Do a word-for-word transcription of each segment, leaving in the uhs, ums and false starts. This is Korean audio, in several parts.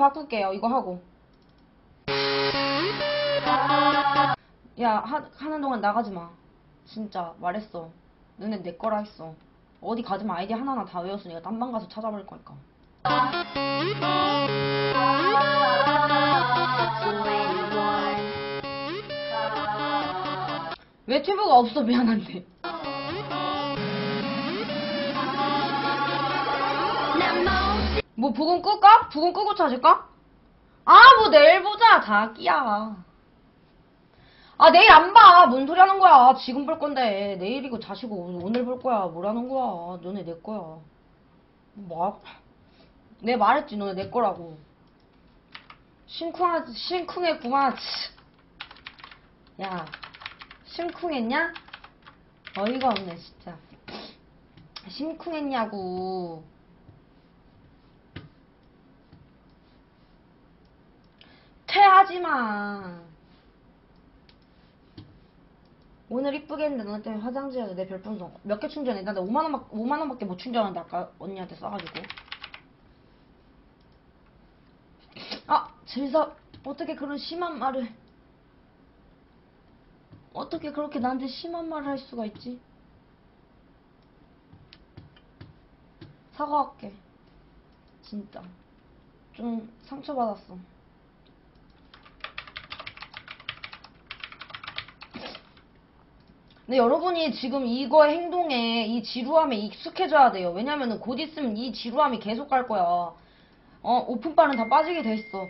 바꿀게요. 이거 하고. 야, 하, 하는 동안 나가지 마. 진짜 말했어. 너네 내 거라 했어. 어디 가지마. 아이디 하나하나 다 외웠으니까 딴방 가서 찾아버릴 거니까. 왜 튜브가 없어? 미안한데. 뭐 부금 끄까? 부금 끄고 찾을까? 아, 뭐 내일 보자. 자기야. 아, 내일 안 봐. 뭔 소리 하는 거야. 지금 볼 건데. 내일이고 자시고 오늘 볼 거야. 뭐라는 거야. 너네 내 거야. 뭐, 내 말했지. 너네 내 거라고. 심쿵하지, 심쿵했구만. 야, 심쿵했냐? 어이가 없네, 진짜. 심쿵했냐고. 퇴하지마. 오늘 이쁘게 했는데 너 때문에 화장지에서 내 별풍선 몇 개 충전해? 나 오만 원, 오만 원밖에 못 충전하는데 아까 언니한테 써가지고. 아, 질서. 어떻게 그런 심한 말을. 어떻게 그렇게 나한테 심한 말을 할 수가 있지? 사과할게. 진짜. 좀 상처받았어. 근데 여러분이 지금 이거의 행동에, 이 지루함에 익숙해져야 돼요. 왜냐면은 곧 있으면 이 지루함이 계속 갈 거야. 어, 오픈바는 다 빠지게 돼 있어.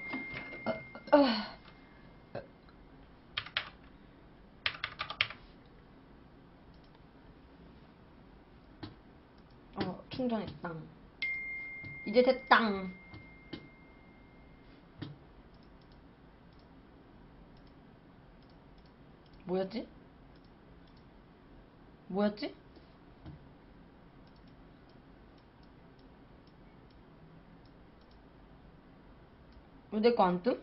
어, 충전했당. 이제 됐당. 뭐였지? 뭐였지? 왜 내 거 안 뜸?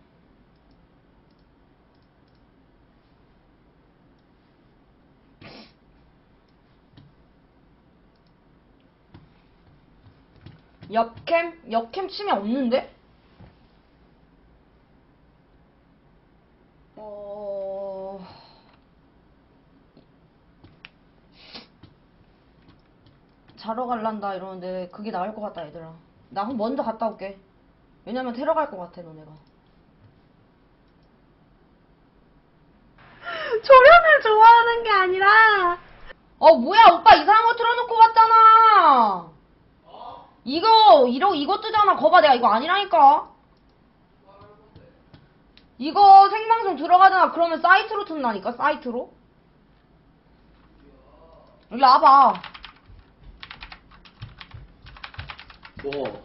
옆캠? 옆캠 치면 없는데? 어... 자러 갈란다 이러는데 그게 나을 것 같다 얘들아. 나 먼저 갔다 올게. 왜냐면 테러 갈 것 같아 너네가. 조련을 좋아하는 게 아니라. 어 뭐야 오빠 이상한 거 틀어놓고 갔잖아. 이거 이러 이거 뜨잖아. 거봐 내가 이거 아니라니까. 이거 생방송 들어가잖아. 그러면 사이트로 튼다니까. 사이트로. 일로 와봐. 뭐?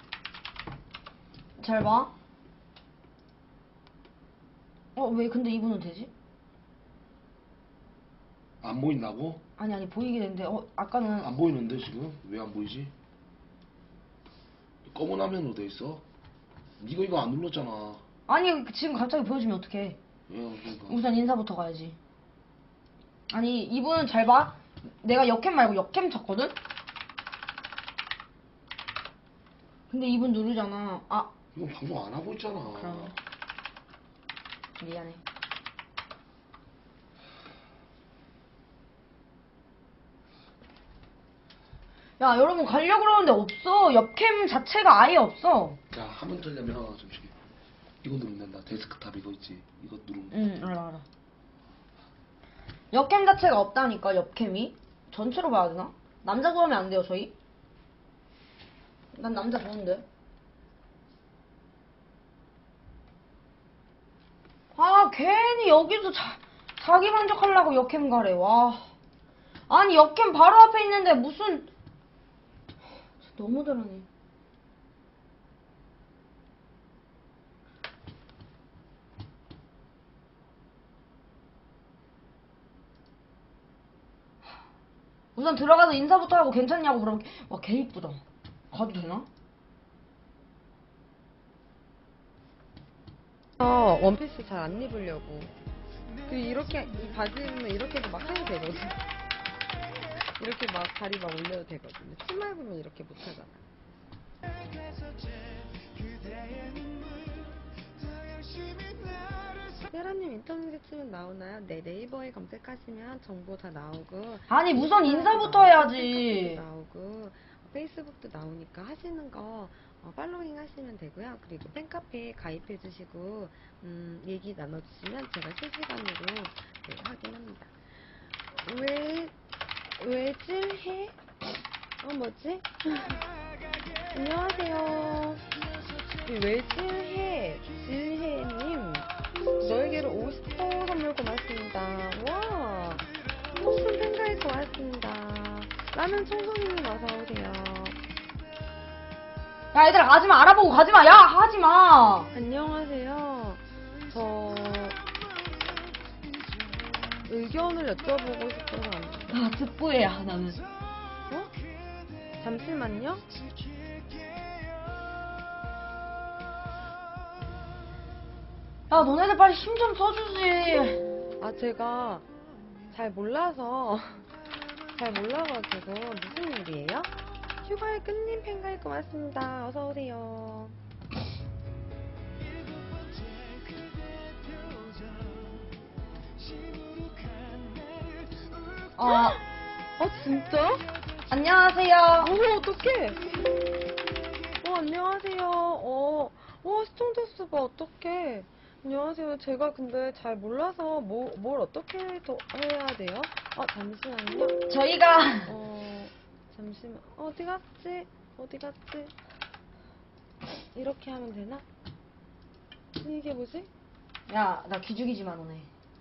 잘 봐. 어 왜 근데 이분은 되지? 안 보인다고? 아니 아니 보이게 되는데 어 아까는 안 보이는데 지금? 왜 안 보이지? 검은 화면으로 돼 있어. 이거 이거 안 눌렀잖아. 아니 지금 갑자기 보여주면 어떡해. 예, 그러니까. 우선 인사부터 가야지. 아니 이분은 잘 봐. 내가 역캠 말고 역캠 쳤거든? 근데 이분 누르잖아. 아 이건 방송 안 하고 있잖아. 그럼 미안해. 야 여러분 가려고 그러는데 없어. 옆캠 자체가 아예 없어. 자, 화면 뜨려면 잠시만. 이거 누르면 된다. 데스크탑 이거 있지. 이거 누르면. 응 알아 알아. 옆캠 자체가 없다니까. 옆캠이 전체로 봐야 되나? 남자 좋아하면 안 돼요 저희? 난 남자 좋은데. 아 괜히 여기서 자, 자기 만족하려고 역캠 가래. 와 아니 역캠 바로 앞에 있는데 무슨 너무 잘하네. 우선 들어가서 인사부터 하고 괜찮냐고 물어볼게. 와 개 이쁘다. 가도 되나? 어, 원피스 잘 안 입으려고. 그 이렇게 이 바지 입으면 이렇게도 막 해도 되거든. 이렇게 막 다리 막 올려도 되거든요. 치마 입으면 이렇게 못 하잖아. 세라님 인터넷에 치면 나오나요? 네, 네이버에 검색하시면 정보 다 나오고. 아니 우선 인사부터 나오고, 해야지. 팬카페도 나오고 페이스북도 나오니까 하시는 거 어, 팔로잉 하시면 되고요. 그리고 팬카페에 가입해 주시고 음, 얘기 나눠주시면 제가 실시간으로 네, 확인합니다. 왜, 왜 찔해? 어, 뭐지? 안녕하세요. 왜 찔해? 찔해님. 너에게로 오십 호 선물 고맙습니다. 와. 무슨 팬가입 고맙습니다. 라면 청소년님 어서오세요. 야 얘들아 가지마. 알아보고 가지마. 야 하지마. 안녕하세요. 저 의견을 여쭤보고 싶어서 안- 아 듣보해야 나는. 어? 잠시만요. 야 너네들 빨리 힘 좀 써주지. 아 제가 잘 몰라서 잘 몰라가지고 무슨 일이에요? 휴가의 끝님 팬가입 고맙습니다. 어서 오세요. 어 어 진짜? 안녕하세요. 어 어떡해? 어 안녕하세요. 어, 어 시청자 수가 어떡해? 안녕하세요. 제가 근데 잘 몰라서 뭐, 뭘 어떻게 더 해야 돼요? 아 잠시만요. 저희가 어 잠시만. 어디 갔지? 어디 갔지? 이렇게 하면 되나? 이게 뭐지? 야 나 기죽이지마 너네.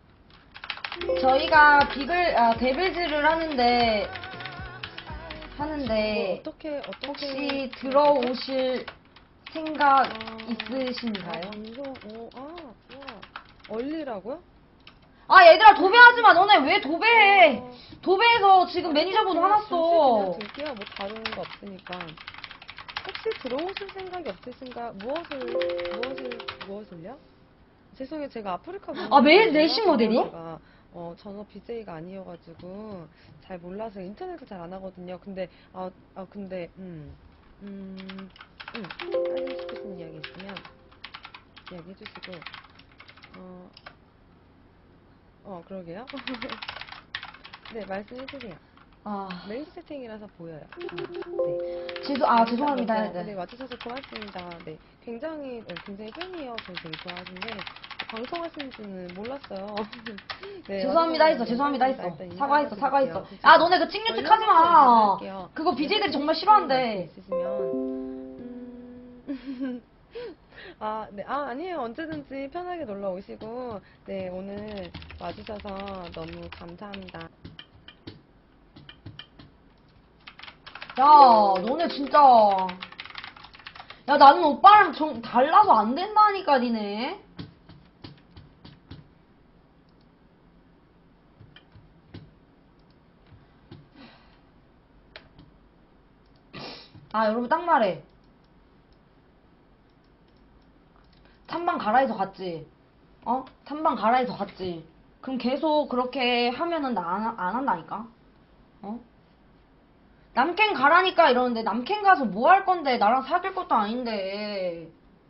저희가 비글 아 데빌즈를 하는데 뭐 하는데 어떻게 어떻게 혹시 들어오실 생각 아, 있으신가요? 아, 방송 어, 아, 와. 얼리라고요? 아 얘들아 도배하지마. 너네 왜 도배해? 어. 도배해서 지금 매니저분 그냥 화났어. 들게요. 뭐 다른 거 없으니까. 혹시 들어오실 생각이 없으신가? 무엇을 무엇을 무엇을요? 죄송해요. 제가 아프리카 아, 매일 문화를 내신 몰라서 모델이요? 제가 어 전업 비제이가 아니어가지고 잘 몰라서 인터넷을 잘 안 하거든요. 근데 아, 아 근데 음 음, 음, 하고 싶으신 이야기 있으면 이야기 해주시고 어, 어 그러게요. 네 말씀해주세요. 아 메이스 세팅이라서 보여요. 음, 네. 죄송 아 죄송합니다. 네, 네. 와주셔서 고맙습니다. 네, 굉장히 네, 굉장히 팬이에요. 저 되게 좋아하는데 방송하시는지는 몰랐어요. 네, 죄송합니다 했어. 와주셔서 죄송합니다 했어. 일단 사과했어. 사과했어. 인사드릴게요. 야 너네 그 찍뮤직 하지 마. 할게요. 그거 비제이들이 네, 정말 혹시 싫어한대. 있으시면 음... 아, 네. 아, 아니에요. 언제든지 편하게 놀러 오시고 네, 오늘 와주셔서 너무 감사합니다. 야 너네 진짜. 야 나는 오빠랑 좀 달라서 안 된다니까 니네. 아 여러분 딱 말해. 탐방 가라에서 갔지. 어? 탐방 가라에서 갔지. 그럼 계속 그렇게 하면은 나 안 안 한다니까. 어? 남캠 가라니까 이러는데 남캠 가서 뭐 할 건데 나랑 사귈 것도 아닌데.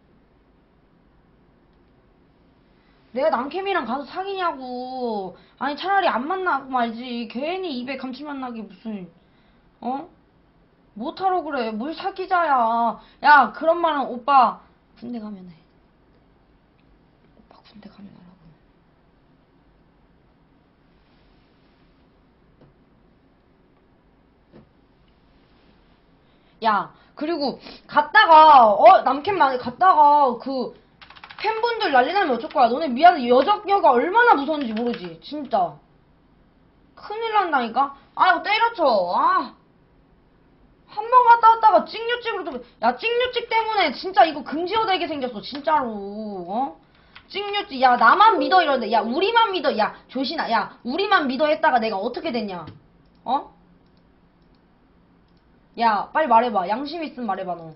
내가 남캠이랑 가서 사귀냐고. 아니 차라리 안 만나고 말지. 괜히 입에 감칠맛 나게 무슨 어? 못하러 그래. 뭘 사귀자야. 야 그런 말은 오빠 군대 가면 해. 오빠 군대 가면 하라고. 야 그리고 갔다가 어 남캠 만에 갔다가 그 팬분들 난리 나면 어쩔 거야. 너네 미안해. 여적녀가 얼마나 무서운지 모르지. 진짜. 큰일 난다니까? 아, 이거 때려쳐. 아. 한 번 갔다 왔다가 찍뉴찍으로 좀. 야, 찍뉴찍 때문에 진짜 이거 금지어 되게 생겼어. 진짜로. 어? 찍뉴찍. 야, 나만 믿어 이러는데. 야, 우리만 믿어. 야, 조신아. 야, 우리만 믿어 했다가 내가 어떻게 됐냐? 어? 야, 빨리 말해봐. 양심 있으면 말해봐, 너.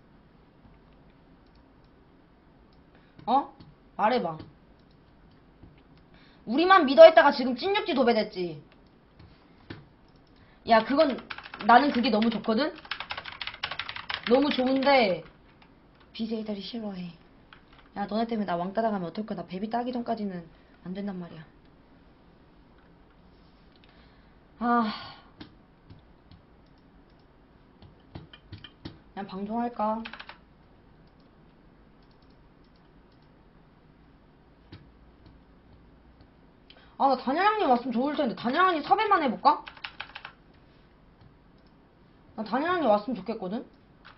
어? 말해봐. 우리만 믿어 했다가 지금 찐육지 도배됐지. 야 그건 나는 그게 너무 좋거든. 너무 좋은데 비제이들이 싫어해. 야, 너네 때문에 나 왕따 당하면 어떨까? 나 베비 따기 전까지는 안 된단 말이야. 아, 그냥 방송할까? 아, 나 단양님 왔으면 좋을 텐데. 단양님 섭외만 해볼까? 나 단양님 왔으면 좋겠거든?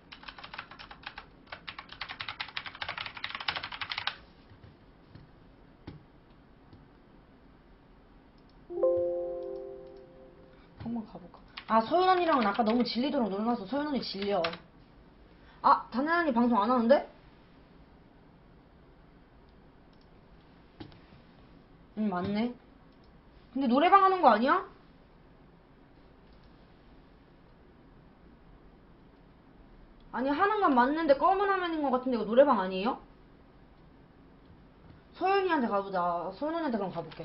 한번 가볼까? 아, 서윤 언니랑은 아까 너무 질리도록 놀아놔서 서윤 언니 질려. 아, 단양 언니 방송 안 하는데? 응, 맞네. 근데 노래방 하는 거 아니야? 아니, 하는 건 맞는데 검은 화면인 것 같은데 이거 노래방 아니에요? 서윤이한테 가보자. 서윤 언니한테 그럼 가볼게.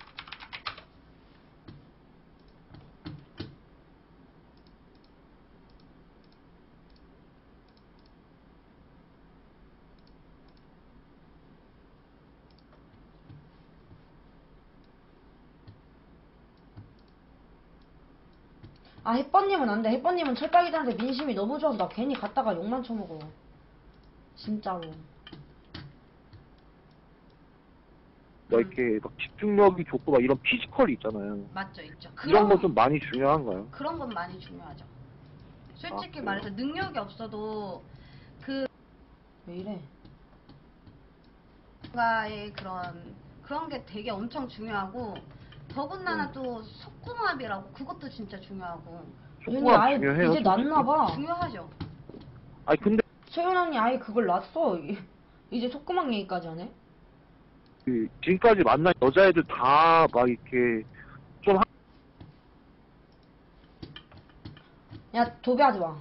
아, 햇번님은 안 돼. 햇번님은 철딱이들한테 민심이 너무 좋아서 나 괜히 갔다가 욕만 쳐먹어. 진짜로. 막 이렇게 막 집중력이 좋고 막 이런 피지컬이 있잖아요. 맞죠, 있죠. 이런 건 좀 많이 중요한가요? 그런 건 많이 중요하죠. 솔직히 아, 그래요? 말해서 능력이 없어도 왜 이래? 그가의 그런 그런 게 되게 엄청 중요하고 더군다나 네. 또 속궁합이라고 그것도 진짜 중요하고 윤이 속궁합 아예 중요해요. 이제 솔직히. 났나봐. 중요하죠. 아니 근데 최윤 언니 아예 그걸 났어. 이제 속구망 얘기까지 하네. 그 지금까지 만난 여자애들 다 막 이렇게 좀 하- 야, 도배하지 마.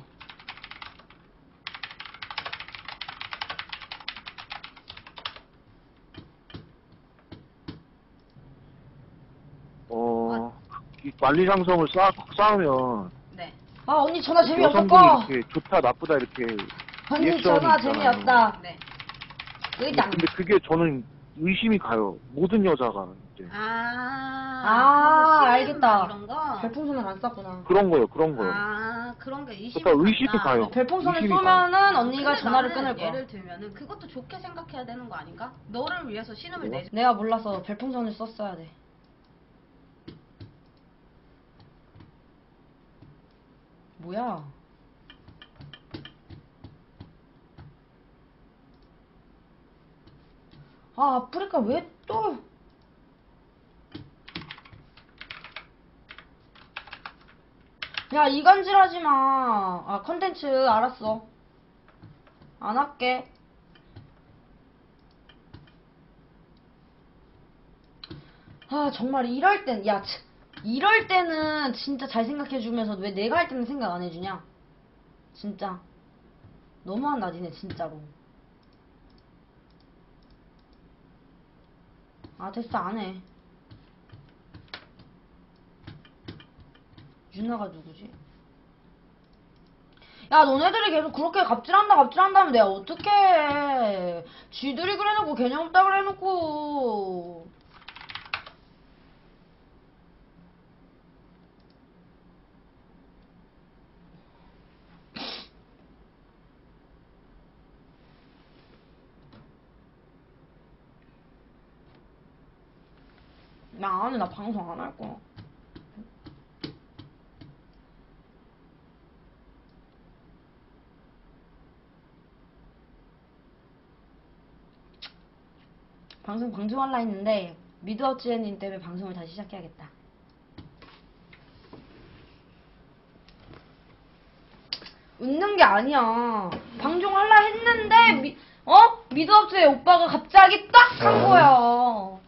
어 이 만리장성을 쌓 쌓으면 네. 아, 언니 전화 재미없어. 여성분이 꺼. 이렇게 좋다 나쁘다 이렇게 언니 리액션이 전화 있잖아요. 재미없다. 네. 근데, 의장. 근데 그게 저는 의심이 가요. 모든 여자가 이제 아, 아, 그 알겠다. 이런 거. 별풍선을 안 쐈구나. 그런 거요, 그런 거요. 아, 그런 게 의심이 그러니까 의심이 간다. 가요. 별풍선을 의심이 쏘면은 아, 언니가 근데 전화를 나는 끊을 거야. 예를 들면은 그것도 좋게 생각해야 되는 거 아닌가? 너를 위해서 신음을 뭐야? 내지. 내가 몰라서 별풍선을 썼어야 돼. 뭐야? 아, 아프리카 왜 또? 야, 이간질하지 마. 아, 컨텐츠 알았어. 안 할게. 아, 정말 이럴 땐, 야, 치, 이럴 때는 진짜 잘 생각해주면서 왜 내가 할 때는 생각 안 해주냐? 진짜. 너무한다, 니네, 진짜로. 아, 됐어, 안 해. 유나가 누구지? 야, 너네들이 계속 그렇게 갑질한다, 갑질한다면 내가 어떡해. 쥐들이 그래놓고 개념 없다 그래놓고. 나 안 해, 나 방송 안 할 거야. 방송 방송할라 했는데 미드업지혜님 때문에 방송을 다시 시작해야겠다. 웃는 게 아니야. 방송할라 했는데 미, 어? 미드업지혜 오빠가 갑자기 딱 한 거야.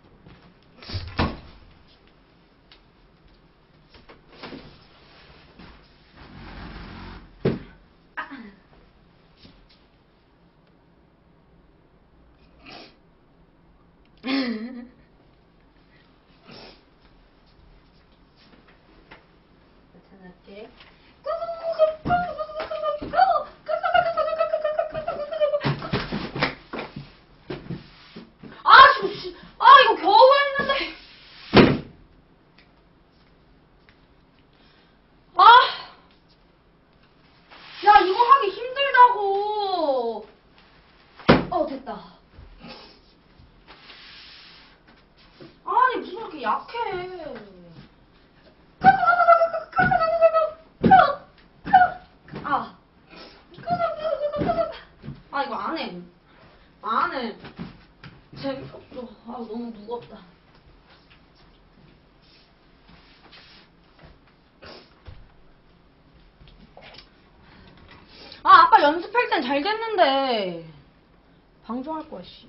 연습할 땐 잘 됐는데. 방송할 거야, 씨.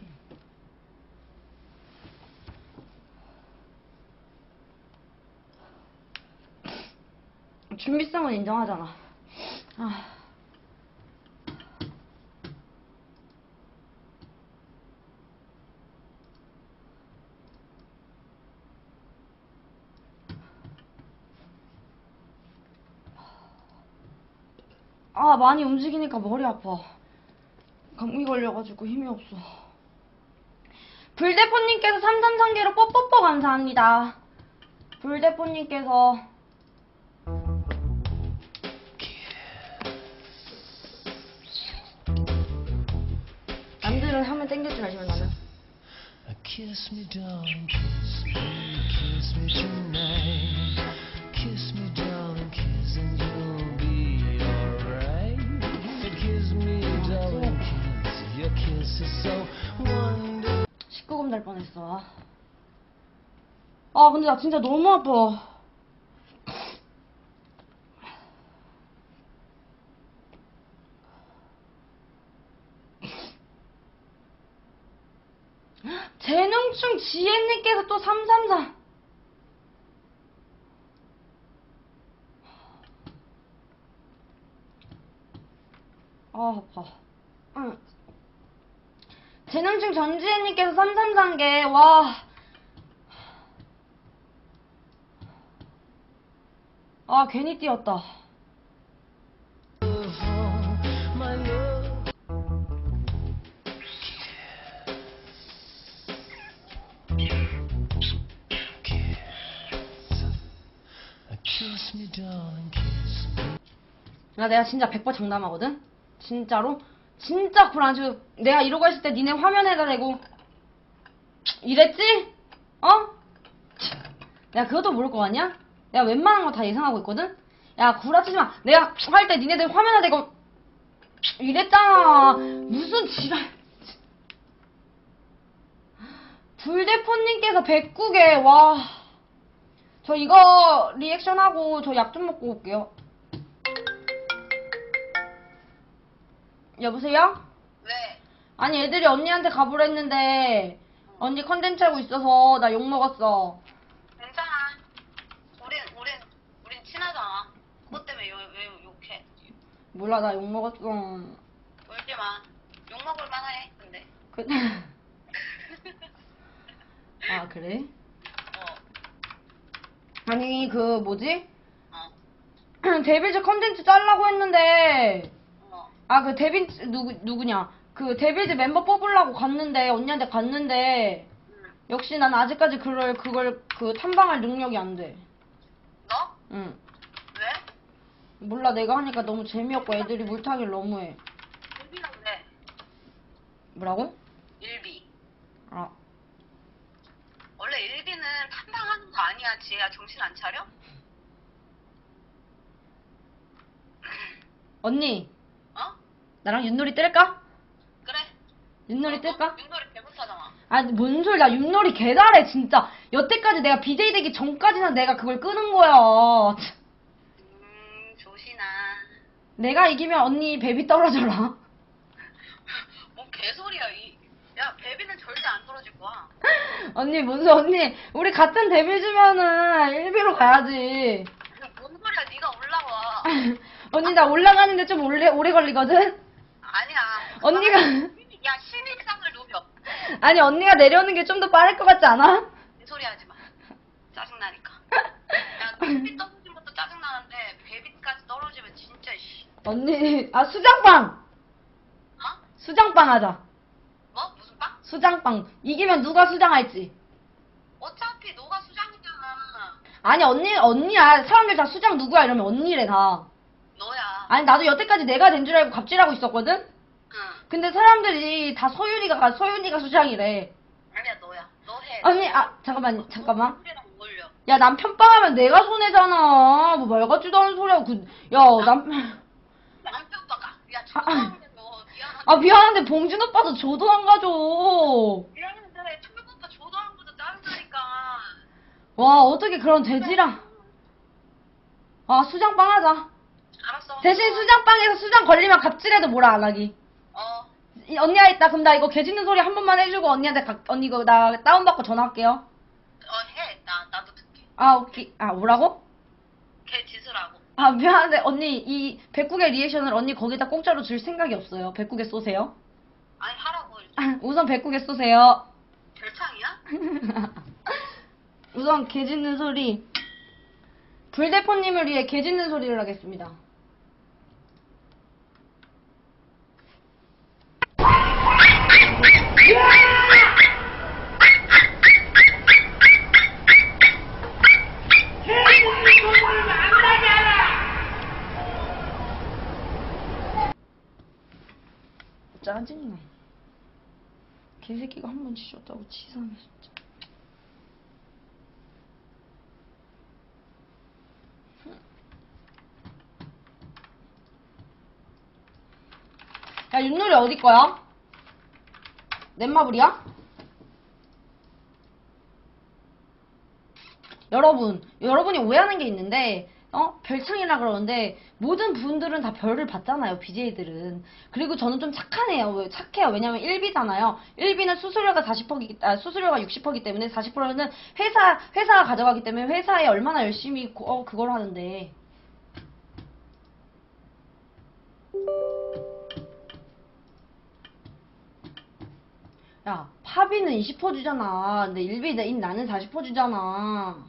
준비성은 인정하잖아. 아. 아, 많이 움직이니까 머리 아파. 감기 걸려가지고 힘이 없어. 불대포님께서 삼삼삼 개로 뽀뽀뽀 감사합니다. 불대포님께서 남들은 하면 땡길 줄 알지만 나는 Kiss me, darling, kiss me, kiss me tonight. Kiss me, darling, kiss and you'll be alright. Kiss me, darling, kiss. Your kiss is so wonderful. 십구 금 달 뻔했어. 아, 근데 나 진짜 너무 아파. 재능충 지혜님께서 또 삼삼삼. 아, 아파. 응. 재능충 전지혜님께서 삼삼삼 개. 와. 아, 괜히 뛰었다. My love. Kiss me, darling, kiss me. 야, 내가 진짜 백 번 장담하거든? 진짜로? 진짜 굴안주. 내가 이러고 있을 때 니네 화면에다 대고 이랬지? 어? 내가 그것도 모를 거 같냐? 내가 웬만한 거 다 예상하고 있거든? 야, 구라치지 마. 내가 할 때 니네들 화면에 대고 이랬잖아. 무슨 지랄. 불대포님께서 백구 개. 와. 저 이거 리액션하고 저 약 좀 먹고 올게요. 여보세요? 왜? 아니, 애들이 언니한테 가보라 했는데 언니 컨텐츠 하고 있어서 나 욕 먹었어. 괜찮아. 우린 우린 우린 친하잖아. 그것 때문에 요, 왜 욕해? 몰라, 나 욕 먹었어. 울지 마. 욕 먹을 만해. 근데. 그... 아, 그래? 어. 아니, 그 뭐지? 어. 데빌즈 컨텐츠 짜려고 했는데 어. 아, 그 데빌즈 누구 누구냐? 그 데빌즈 멤버 뽑으려고 갔는데 언니한테 갔는데 응. 역시 난 아직까지 그걸 그걸 그 탐방할 능력이 안 돼. 너? 응. 왜? 몰라, 내가 하니까 너무 재미없고 애들이 물타기를 너무해. 일비는 왜? 뭐라고? 일비. 아, 원래 일비는 탐방하는 거 아니야. 지혜야, 정신 안 차려? 언니, 어? 나랑 윷놀이 뜰까? 그래. 윷놀이 너 뜰까? 윷놀이 개못하잖아. 아, 뭔 소리야. 윷놀이 개잘해, 진짜. 여태까지 내가 비제이 되기 전까지는 내가 그걸 끄는 거야. 음, 조신아. 내가 이기면 언니 베비 떨어져라. 뭔 개소리야, 이. 야, 베비는 절대 안 떨어질 거야. 언니, 뭔 소, 언니. 우리 같은 데뷔주면은 일비로 가야지. 뭔 소리야, 네가 올라와. 언니, 나 올라가는데 좀 오래, 오래 걸리거든? 아니야. 언니가, 야, 신입상을 녹여. 아니, 언니가 내려오는 게 좀 더 빠를 것 같지 않아? 개소리 하지 마. 짜증나니까. 야, 베비 떨어진 것도 짜증나는데, 베비까지 떨어지면 진짜, 씨. 언니, 아, 수장빵! 어? 수장빵 하자. 뭐? 무슨 빵? 수장빵. 이기면 누가 수장할지. 어차피 너가 수장이잖아. 아니, 언니, 언니야. 사람들 다 수장 누구야? 이러면 언니래, 다. 너야. 아니, 나도 여태까지 내가 된 줄 알고 갑질하고 있었거든? 응. 근데 사람들이 다 서윤이가, 가- 서윤이가 수장이래. 아니야, 너야. 너 해. 언니, 아, 잠깐만, 잠깐만. 우리랑 어울려. 야, 남 편빵하면 내가 손해잖아. 뭐 말 같지도 않은 소리야. 그, 야, 남, 남편 오빠가. 야, 아, 죄송한데 너 미안하다. 아, 미안한데 봉준 오빠도 조도 안 가져. 미안한데 철구 오빠 조도하는 것도 짜증나니까. 와, 어떻게 그런 돼지랑. 아, 수장빵 하자. 알았어. 대신 수장방에서 수장 걸리면 갑질해도 뭐라 안 하기. 어. 이, 언니야 있다. 그럼 나 이거 개 짖는 소리 한 번만 해주고 언니한테 가, 언니 이거 나 다운받고 전화할게요. 어, 해. 나, 나도 듣게. 아 오케이. 아 뭐라고? 걔 짖으라고. 아 미안한데 언니 이 백국의 리액션을 언니 거기다 공짜로 줄 생각이 없어요. 백국에 쏘세요. 아니, 하라고. 일단. 우선 백국에 쏘세요. 별창이야? 우선 개 짖는 소리. 불대포님을 위해 개 짖는 소리를 하겠습니다. 짜증나. 개새끼가 한 번 치셨다고 치사하네 진짜. 야 윷놀이 어디 거야? 넷마블이야? 여러분, 여러분이 오해하는 게 있는데 어? 별창이라 그러는데 모든 분들은 다 별을 받잖아요, 비제이들은. 그리고 저는 좀 착한 애요. 왜 착해요? 왜냐면 일 비잖아요. 일 비는 수수료가 사십 퍼센트이기, 아, 수수료가 육십 퍼센트이기 때문에 사십 퍼센트는 회사, 회사가 가져가기 때문에 회사에 얼마나 열심히 고, 어, 그걸 하는데. 야, 파비는 이십 퍼센트 주잖아. 근데 일 비 인 나는 사십 퍼센트 주잖아.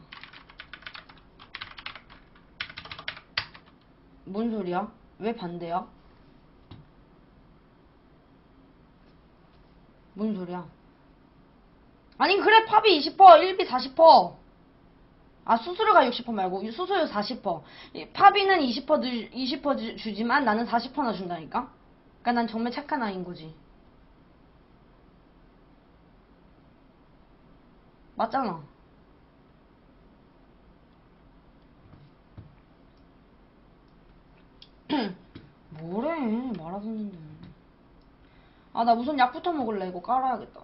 뭔 소리야? 왜 반대야? 뭔 소리야? 아니 그래 팝이 이십 퍼센트, 일 비 사십 퍼센트. 아 수수료가 육십 퍼센트 말고 수수료 사십 퍼센트. 이 팝이는 이십 퍼센트 주, 이십 퍼센트 주, 주지만 나는 사십 퍼센트나 준다니까? 그러니까 난 정말 착한 아이인 거지. 맞잖아. 뭐래 말하겠는데. 아 나 우선 약부터 먹을래. 이거 깔아야겠다.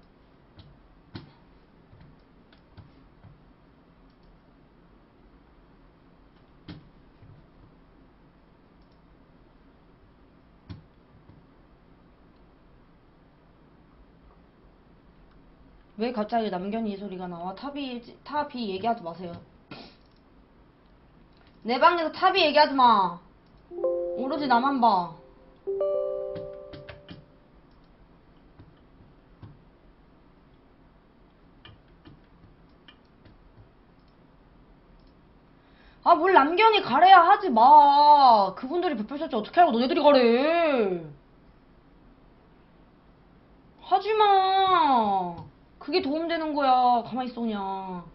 왜 갑자기 남견이 소리가 나와? 탑이 탑이 얘기하지 마세요. 내 방에서 탑이 얘기하지 마. 오로지 나만 봐. 아, 뭘 남견이 가래야 하지 마. 그분들이 베풀셨지 어떻게 알고 너네들이 가래. 하지 마. 그게 도움되는 거야. 가만히 있어 그냥.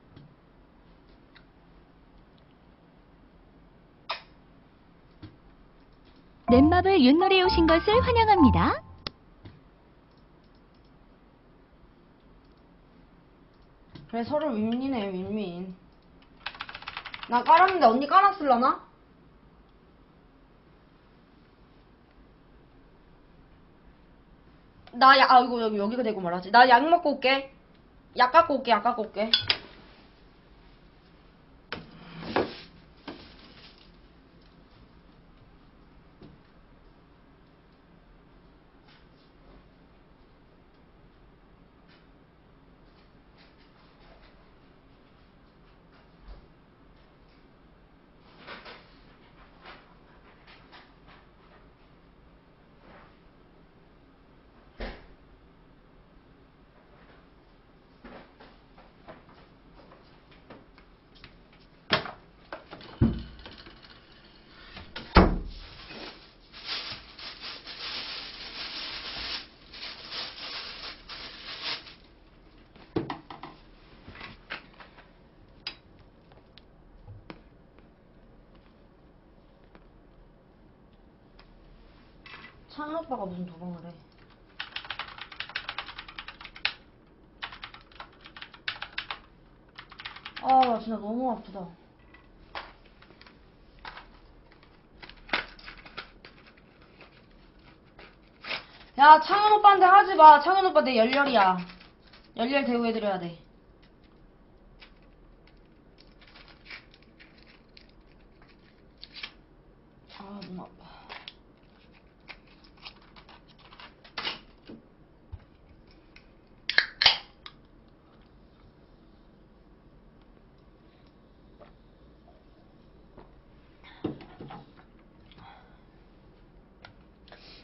넷마블 윷놀이에 오신 것을 환영합니다. 그래 서로 윈윈해 윈윈. 나 깔았는데 언니 깔았을라나? 나 약, 아 이거 여기 여기가 되고 말하지. 나 약 먹고 올게. 약 갖고 올게. 약 갖고 올게. 창은 오빠가 무슨 도망을 해. 아, 나 진짜 너무 아프다. 야, 창은 오빠한테 하지 마. 창은 오빠 내 열렬이야. 열렬 대우해드려야 돼.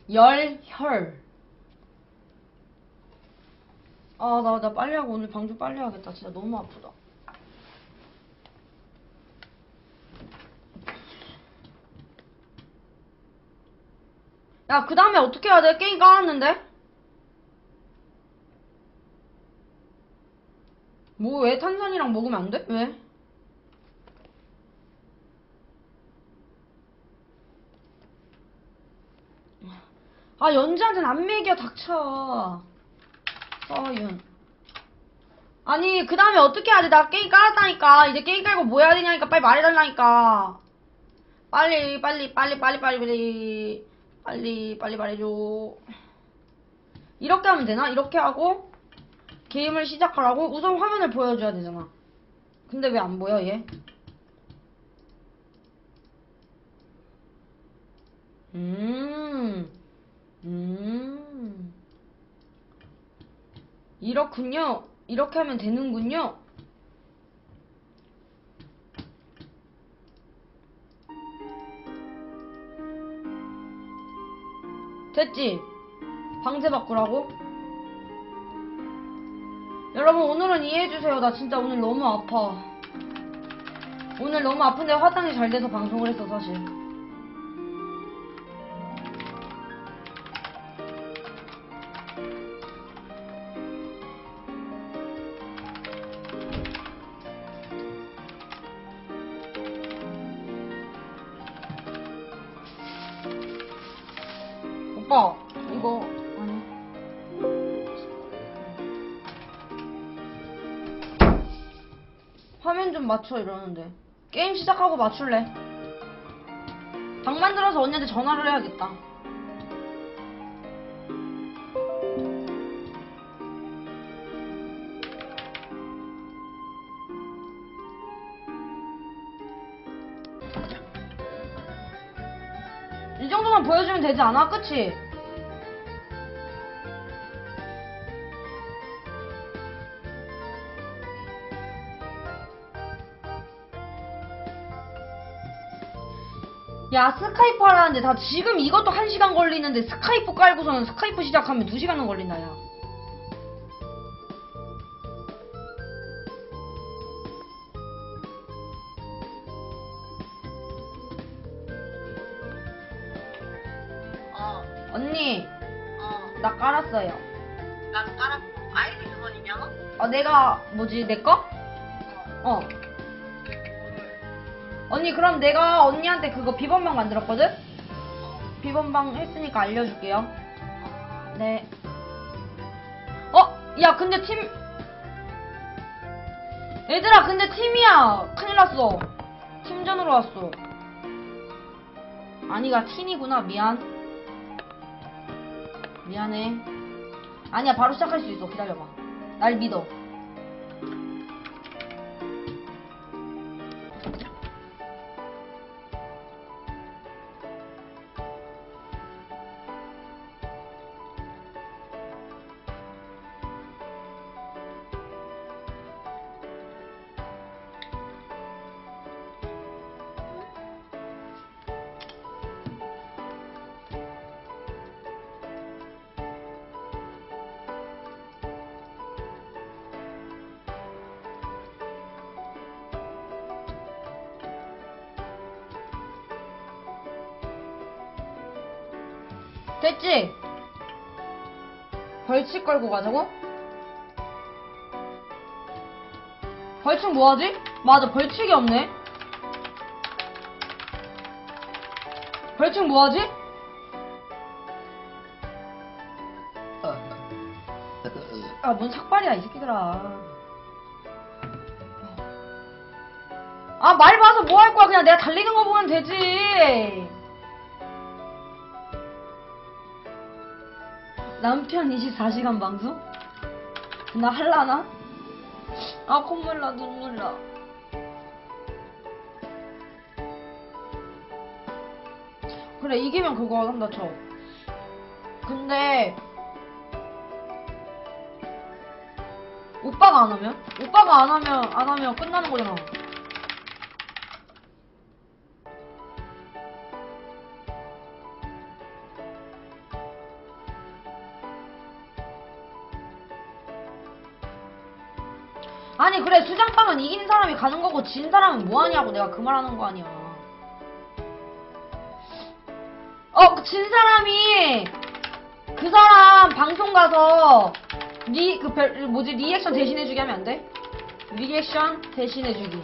열혈. 아, 나, 나 빨리 하고 오늘 방 좀 빨리 하겠다. 진짜 너무 아프다. 야, 그 다음에 어떻게 해야 돼? 게임 깔았는데? 뭐, 왜 탄산이랑 먹으면 안 돼? 왜? 아, 연지한테는 안 먹여, 닥쳐. 서윤. 아니, 그 다음에 어떻게 해야 돼? 나 게임 깔았다니까. 이제 게임 깔고 뭐 해야 되냐니까. 빨리 말해달라니까. 빨리, 빨리, 빨리, 빨리, 빨리, 빨리. 빨리, 빨리 말해줘. 이렇게 하면 되나? 이렇게 하고, 게임을 시작하라고? 우선 화면을 보여줘야 되잖아. 근데 왜 안 보여, 얘? 음, 음. 이렇군요. 이렇게 하면 되는군요. 됐지? 방제 바꾸라고? 여러분 오늘은 이해해주세요. 나 진짜 오늘 너무 아파. 오늘 너무 아픈데 화장이 잘 돼서 방송을 했어 사실. 오빠 이거 아니 화면 좀 맞춰 이러는데 게임 시작하고 맞출래. 방 만들어서 언니한테 전화를 해야겠다. 이 정도만 보여주면 되지 않아? 그치? 야 스카이프 하라는데 다 지금 이것도 한 시간 걸리는데 스카이프 깔고서는 스카이프 시작하면 두 시간은 걸린다 야. 어, 언니 어, 나 깔았어요. 나도 깔았고. 아이디 그거냐? 어 내가 뭐지 내 거? 어. 언니 그럼 내가 언니한테 그거 비번방 만들었거든? 비번방 했으니까 알려줄게요. 네. 어? 야 근데 팀 얘들아 근데 팀이야. 큰일났어. 팀전으로 왔어. 아니가 팀이구나. 미안. 미안해. 아니야 바로 시작할 수 있어. 기다려봐. 날 믿어. 됐지? 벌칙 걸고 가자고? 벌칙 뭐하지? 맞아 벌칙이 없네. 벌칙 뭐하지? 아 뭔 삭발이야 이 새끼들아. 아 말 봐서 뭐 할 거야. 그냥 내가 달리는 거 보면 되지. 남편 이십사 시간 방송? 나 할라나? 아 콧물 나 눈물 나. 그래 이기면 그거 한다 쳐. 근데 오빠가 안 하면? 오빠가 안 하면 안 하면 끝나는 거잖아. 아니 그래 수장빵은 이긴 사람이 가는 거고 진 사람은 뭐하냐고 내가 그 말하는 거 아니야. 어, 진 사람이 그 사람 방송 가서 리, 그 별, 뭐지 리액션 대신해주기 하면 안 돼? 리액션 대신해주기.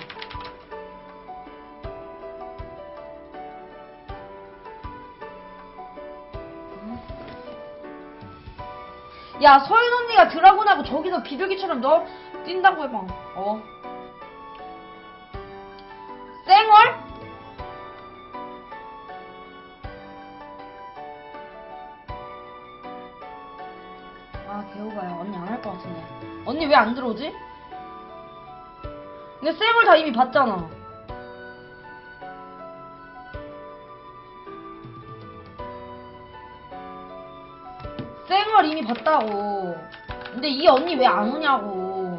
야 서윤 언니가 드라곤하고 저기서 비둘기처럼 너 뛴다고 해봐. 어. 쌩얼? 아 개오바야. 언니 안 할 것 같은데. 언니 왜 안 들어오지? 근데 쌩얼 다 이미 봤잖아. 쌩얼 이미 봤다고. 근데 이 언니 왜 안 오냐고.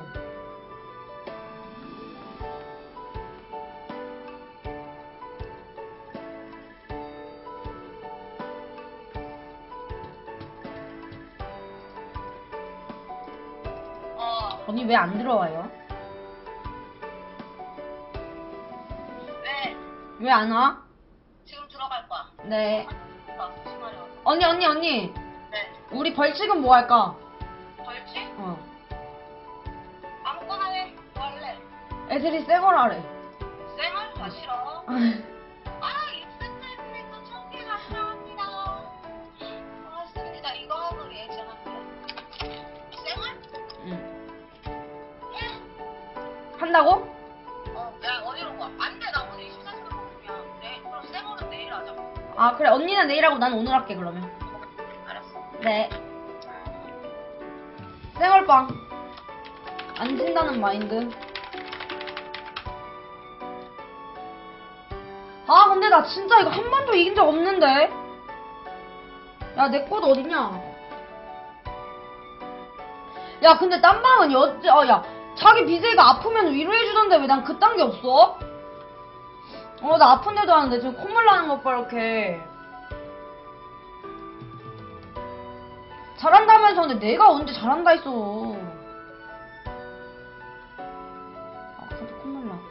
어, 언니 왜 안 들어와요? 왜? 왜 안 와? 지금 들어갈 거야. 네. 나 조심하려. 언니 언니 언니. 네. 우리 벌칙은 뭐 할까? 벌칙? 어. 아무거나 해. 뭐 할래? 애들이 쌩얼 하래. 쌩얼? 다 싫어. 아, 익스트림도 천개 감사합니다. 고맙습니다. 이거 하고 리액션 할게. 쌩얼? 응. 예? 한다고? 어, 야, 어디로 가? 안 돼. 나 오늘 이십사 시간 먹으면. 네, 그럼 쌩얼은 내일 하자. 아 그래 언니는 내일 하고 난 오늘 할게 그러면. 알았어. 네. 쌩얼빵. 안 진다는 마인드. 아 근데 나 진짜 이거 한 번도 이긴 적 없는데. 야 내 꽃 어딨냐? 야 근데 딴 방은 여, 어, 야 자기 비제이가 아프면 위로해주던데 왜 난 그딴 게 없어? 어 나 아픈데도 하는데 지금 콧물 나는 것 봐 이렇게. 잘한다면서 근데 내가 언제 잘한다 했어. 아 근데 콧물 나.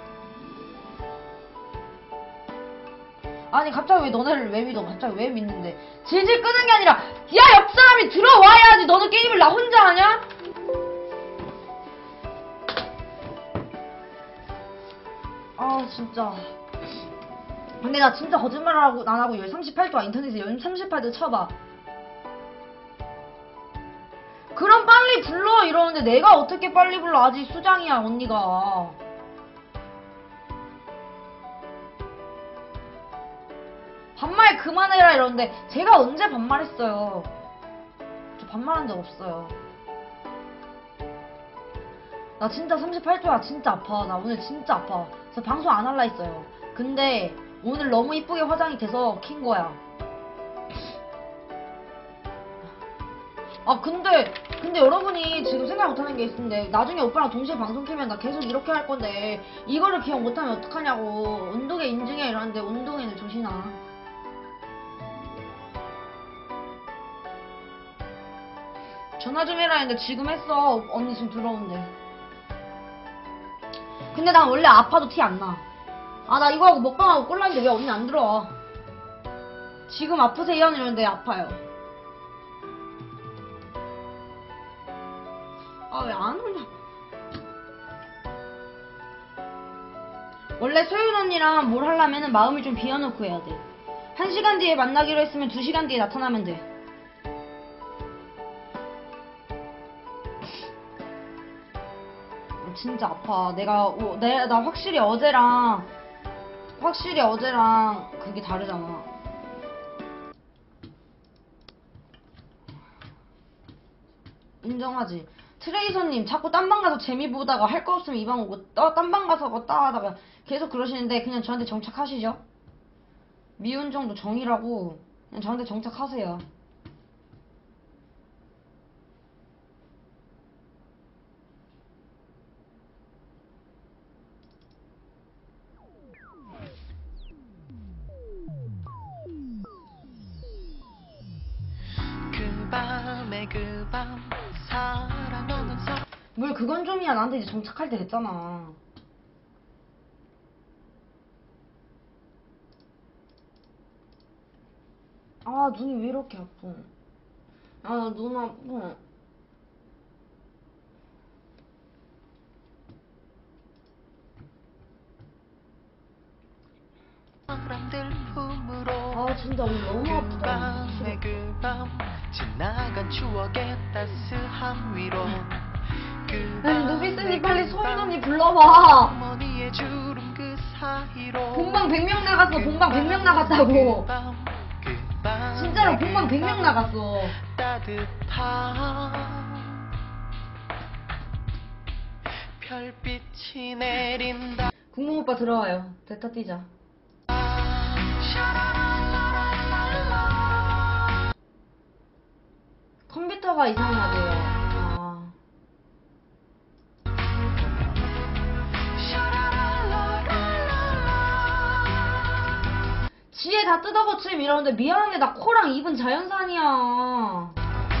아니 갑자기 왜 너네를 왜 믿어? 갑자기 왜 믿는데? 질질 끄는 게 아니라 야 옆 사람이 들어와야지. 너는 게임을 나 혼자 하냐? 아 진짜. 근데 나 진짜 거짓말을 하고 안 하고 열 삼십팔 도야. 인터넷에 열 삼십팔 도 쳐봐. 그럼 빨리 불러 이러는데 내가 어떻게 빨리 불러? 아직 수장이야 언니가. 반말 그만해라 이러는데 제가 언제 반말했어요? 저 반말한 적 없어요. 나 진짜 삼십팔 도야. 진짜 아파. 나 오늘 진짜 아파. 그래서 방송 안 할라 했어요. 근데 오늘 너무 이쁘게 화장이 돼서 킨 거야. 아 근데 근데 여러분이 지금 생각 못하는 게 있는데 나중에 오빠랑 동시에 방송 키면 나 계속 이렇게 할 건데 이거를 기억 못하면 어떡하냐고. 운동회 인증해 이러는데 운동회는 조시나. 전화 좀 해라 했는데 지금 했어. 언니 지금 들어온대. 근데 난 원래 아파도 티 안 나. 아 나 이거 하고 먹방하고 꼴라는데 왜 언니 안 들어와? 지금 아프세요? 이러는데 아파요. 아 왜 안 오냐? 원래 소윤 언니랑 뭘 하려면은 마음을 좀 비워놓고 해야 돼. 한 시간 뒤에 만나기로 했으면 두 시간 뒤에 나타나면 돼. 진짜 아파. 내가 어, 내, 나 확실히 어제랑 확실히 어제랑 그게 다르잖아. 인정하지. 트레이서님 자꾸 딴방 가서 재미 보다가 할 거 없으면 이 방 오고 어, 딴방 가서 뭐 따하다가 계속 그러시는데 그냥 저한테 정착하시죠. 미운 정도 정이라고 그냥 저한테 정착하세요. 그 밤에 그 밤 사랑 없는 사 뭘 그건 좀이야. 나한테 이제 정착할 때 됐잖아. 아, 눈이 왜 이렇게 아픈? 아, 눈 아파. 사람들 품으로 아, 진짜 오늘 너무 아프다. 그밤의 그밤 지나간 추억의 따스함 위로 아니, 누비스님 빨리 소연 언니 불러봐. 어머니의 주름 그 사이로 본방 백 명 나갔어. 본방 백 명 나갔다고. 그밤, 그밤의 진짜로 본방 백 명 그밤 나갔어. 따뜻한 별빛이 내린다. 국몽 오빠 들어와요. 대타 뛰자. 컴퓨터가 이상하대요. 아. 지혜 다 뜯어고침 이러는데 미안한데 나 코랑 입은 자연산이야.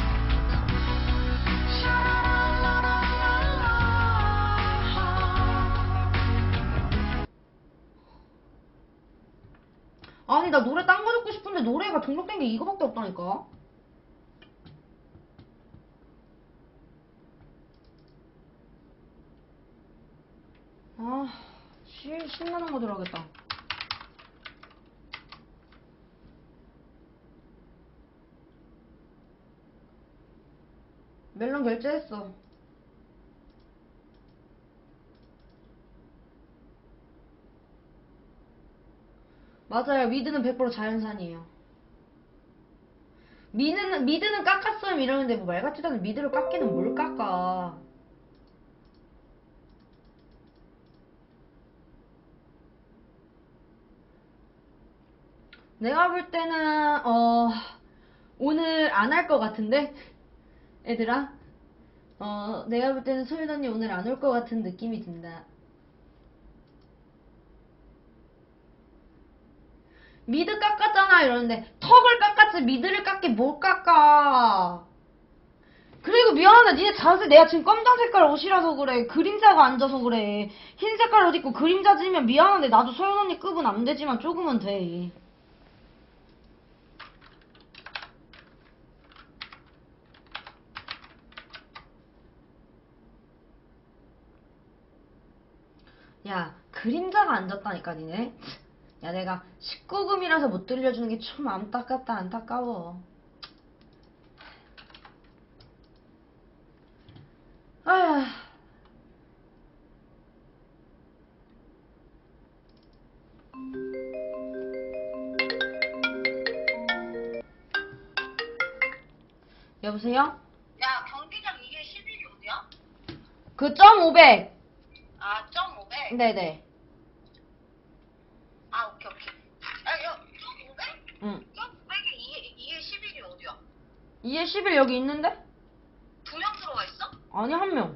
아니 나 노래 딴 거 듣고 싶은데 노래가 등록된 게 이거밖에 없다니까. 아, 실, 신나는 거 들어야겠다. 멜론 결제했어. 맞아요. 미드는 백 퍼센트 자연산이에요. 미드는, 미드는 깎았음 이러는데 뭐 말 같지도 않은 미드를 깎기는 뭘 깎아. 내가 볼 때는 어 오늘 안 할 것 같은데 애들아 어 내가 볼 때는 소윤 언니 오늘 안 올 것 같은 느낌이 든다. 미드 깎았잖아 이러는데 턱을 깎았지 미드를 깎게 뭘 깎아. 그리고 미안하다 니네 자세 내가 지금 검정 색깔 옷이라서 그래. 그림자가 앉아서 그래. 흰 색깔 옷 입고 그림자 지면 미안한데 나도 소윤 언니 급은 안 되지만 조금은 돼. 야, 그림자가 앉았다니까, 니네? 야, 내가 십구 금이라서 못 들려주는 게 좀 안타깝다, 안타까워. 아휴. 여보세요? 야, 경기장 이게 십일이 어디야? 그 점 오백. 아, 점 오백? 네네. 아, 오케이, 오케이. 야, 야, 점 오백? 응. 점 오백에 이에 십일이 어디야? 이에 십일 여기 있는데? 두 명 들어가 있어? 아니, 한 명.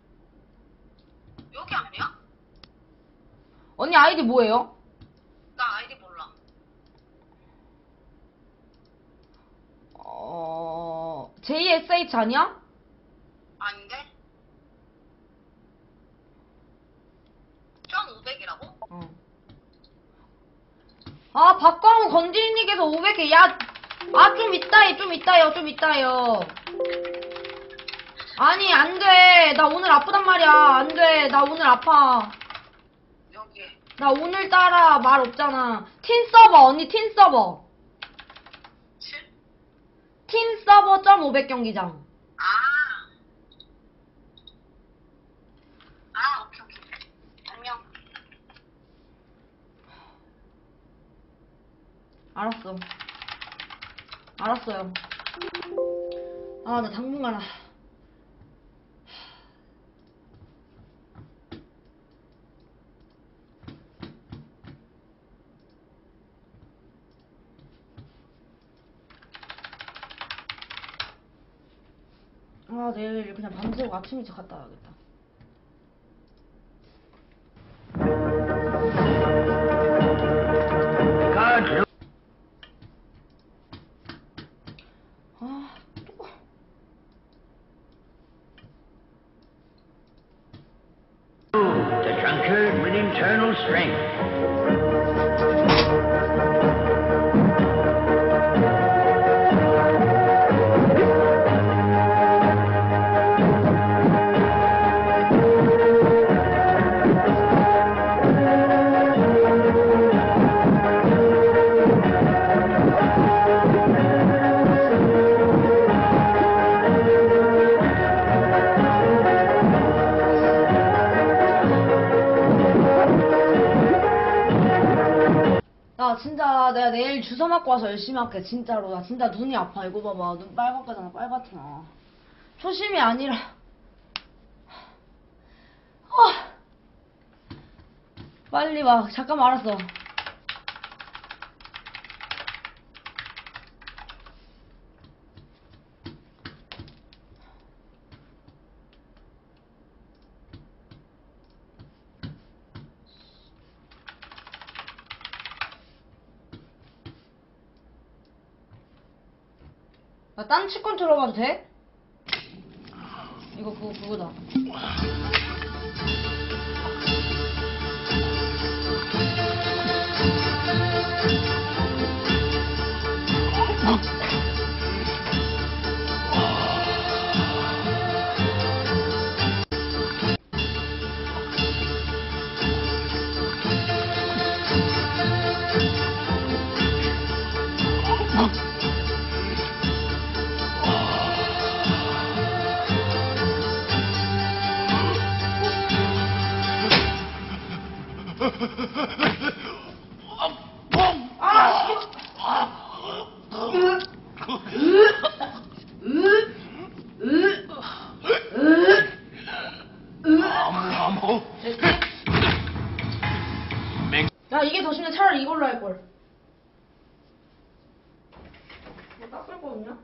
여기 한 명? 언니 아이디 뭐예요? 나 아이디 몰라. 어... 제이에스에이치 아니야? 아닌데? 점 오백이라고? 어. 아, 박광우 건디님께서 오백 개. 야, 아, 좀 있다해, 좀 있다요, 좀 있다요. 아니, 안 돼. 나 오늘 아프단 말이야. 안 돼. 나 오늘 아파. 여기. 나 오늘따라 말 없잖아. 틴 서버, 언니 틴 서버. 칠? 틴 서버 점 오백 경기장. 아. 아, 오케이, 오케이. 안녕. 알았어. 알았어요. 아, 나 당분간. 아, 내일 그냥 밤새고 아침 일찍 갔다 와야겠다. 아, 또. 진짜 내가 내일 주사 맞고 와서 열심히 할게 진짜로. 나 진짜 눈이 아파. 이거 봐봐 눈 빨갛잖아 빨갛잖아. 초심이 아니라 아. 빨리 와. 잠깐만 알았어. 나 딴 치권 들어봐도 돼? 이거 그거 그거다. 야 이게 더 심해. 차라리 이걸로 할걸. 뭐 닦을 거 없냐?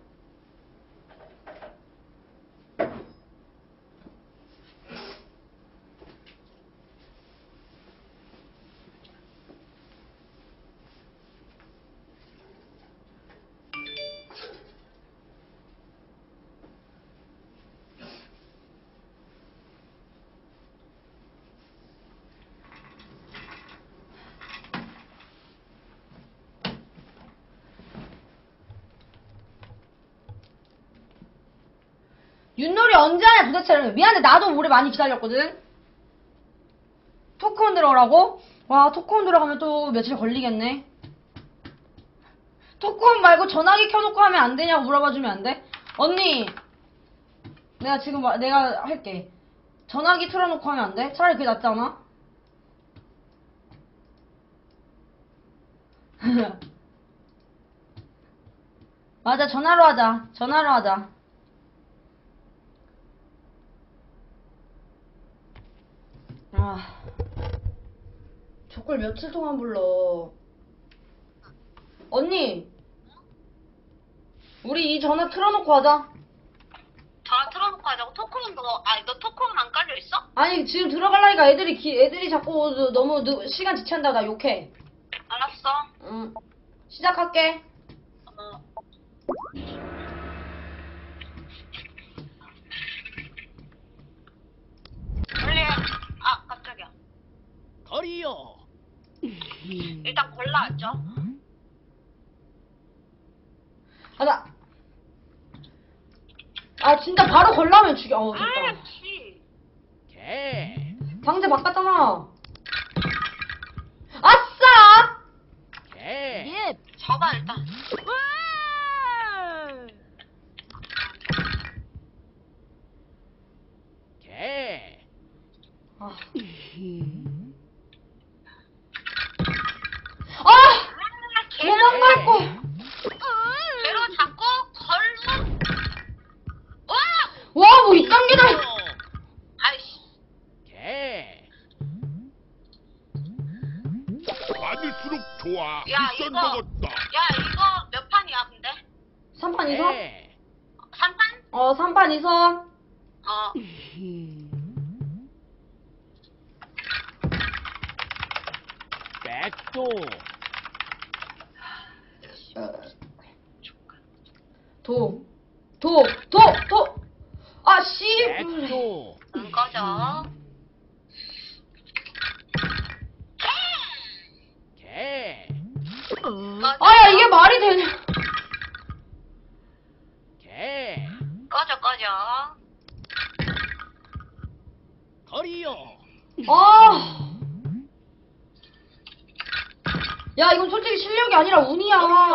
윷놀이 언제 하냐 도대체. 미안해 나도 오래 많이 기다렸거든. 토크온 들어오라고? 와 토크온 들어가면 또 며칠 걸리겠네. 토크온 말고 전화기 켜놓고 하면 안 되냐고 물어봐주면 안 돼? 언니 내가 지금 마- 내가 할게. 전화기 틀어놓고 하면 안 돼? 차라리 그게 낫지 않아? 맞아 전화로 하자. 전화로 하자. 아, 저걸 며칠 동안 불러. 언니, 우리 이 전화 틀어놓고 하자. 전화 틀어놓고 하자고. 토크는 너, 아니 너 토크는 안 깔려 있어? 아니 지금 들어가려니까 애들이 기, 애들이 자꾸 너- 너무 늦- 시간 지체한다고 나 욕해. 알았어. 응, 시작할게. 어. 빨리 해. 아 깜짝이야. 거리요. 일단 골라 앉아. 아, 나. 아, 진짜 바로 걸라면 죽여. 어, 됐다. 아 씨. 개. 방제 바꿨잖아. 아싸! 개. 잡아 일단. 개. 아. 아! 아, 걔를 도망갈 거. 걔로 잡고 걸로. 와! 와, 뭐 이딴 게다. 아이씨. 개. 많을수록 좋아. 야, 미션 이거- 먹었다. 야 이거 몇 판이야 근데? 삼 판 이선? 개. 삼 판? 어, 삼 판 이선. 어. 백도. 도. 도. 도. 도. 아, 씨. 백도. 응 꺼져. 개. 꺼져. 아, 야, 이게 말이 되냐. 개. 꺼져 꺼져. 거리요. 아. 야, 이건 솔직히 실력이 아니라 운이야.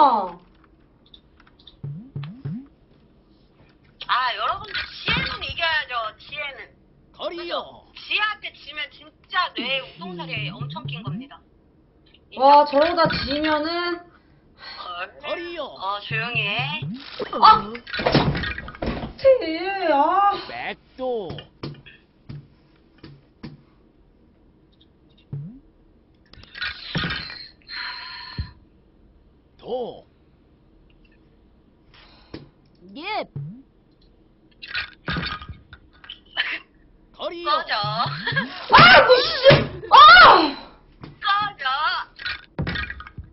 아 여러분들 지혜는 이겨야죠. 지혜는. 거리요. 지혜한테 지면 진짜 뇌에 우동살이 엄청 낀 겁니다. 와, 저러다 지면은, 헐. 거리요. 어, 조용히 해. 아! 티, 아. 백도. 도. 예. 거리요. 꺼져. 아, 뭐, 씨! 아! 꺼져.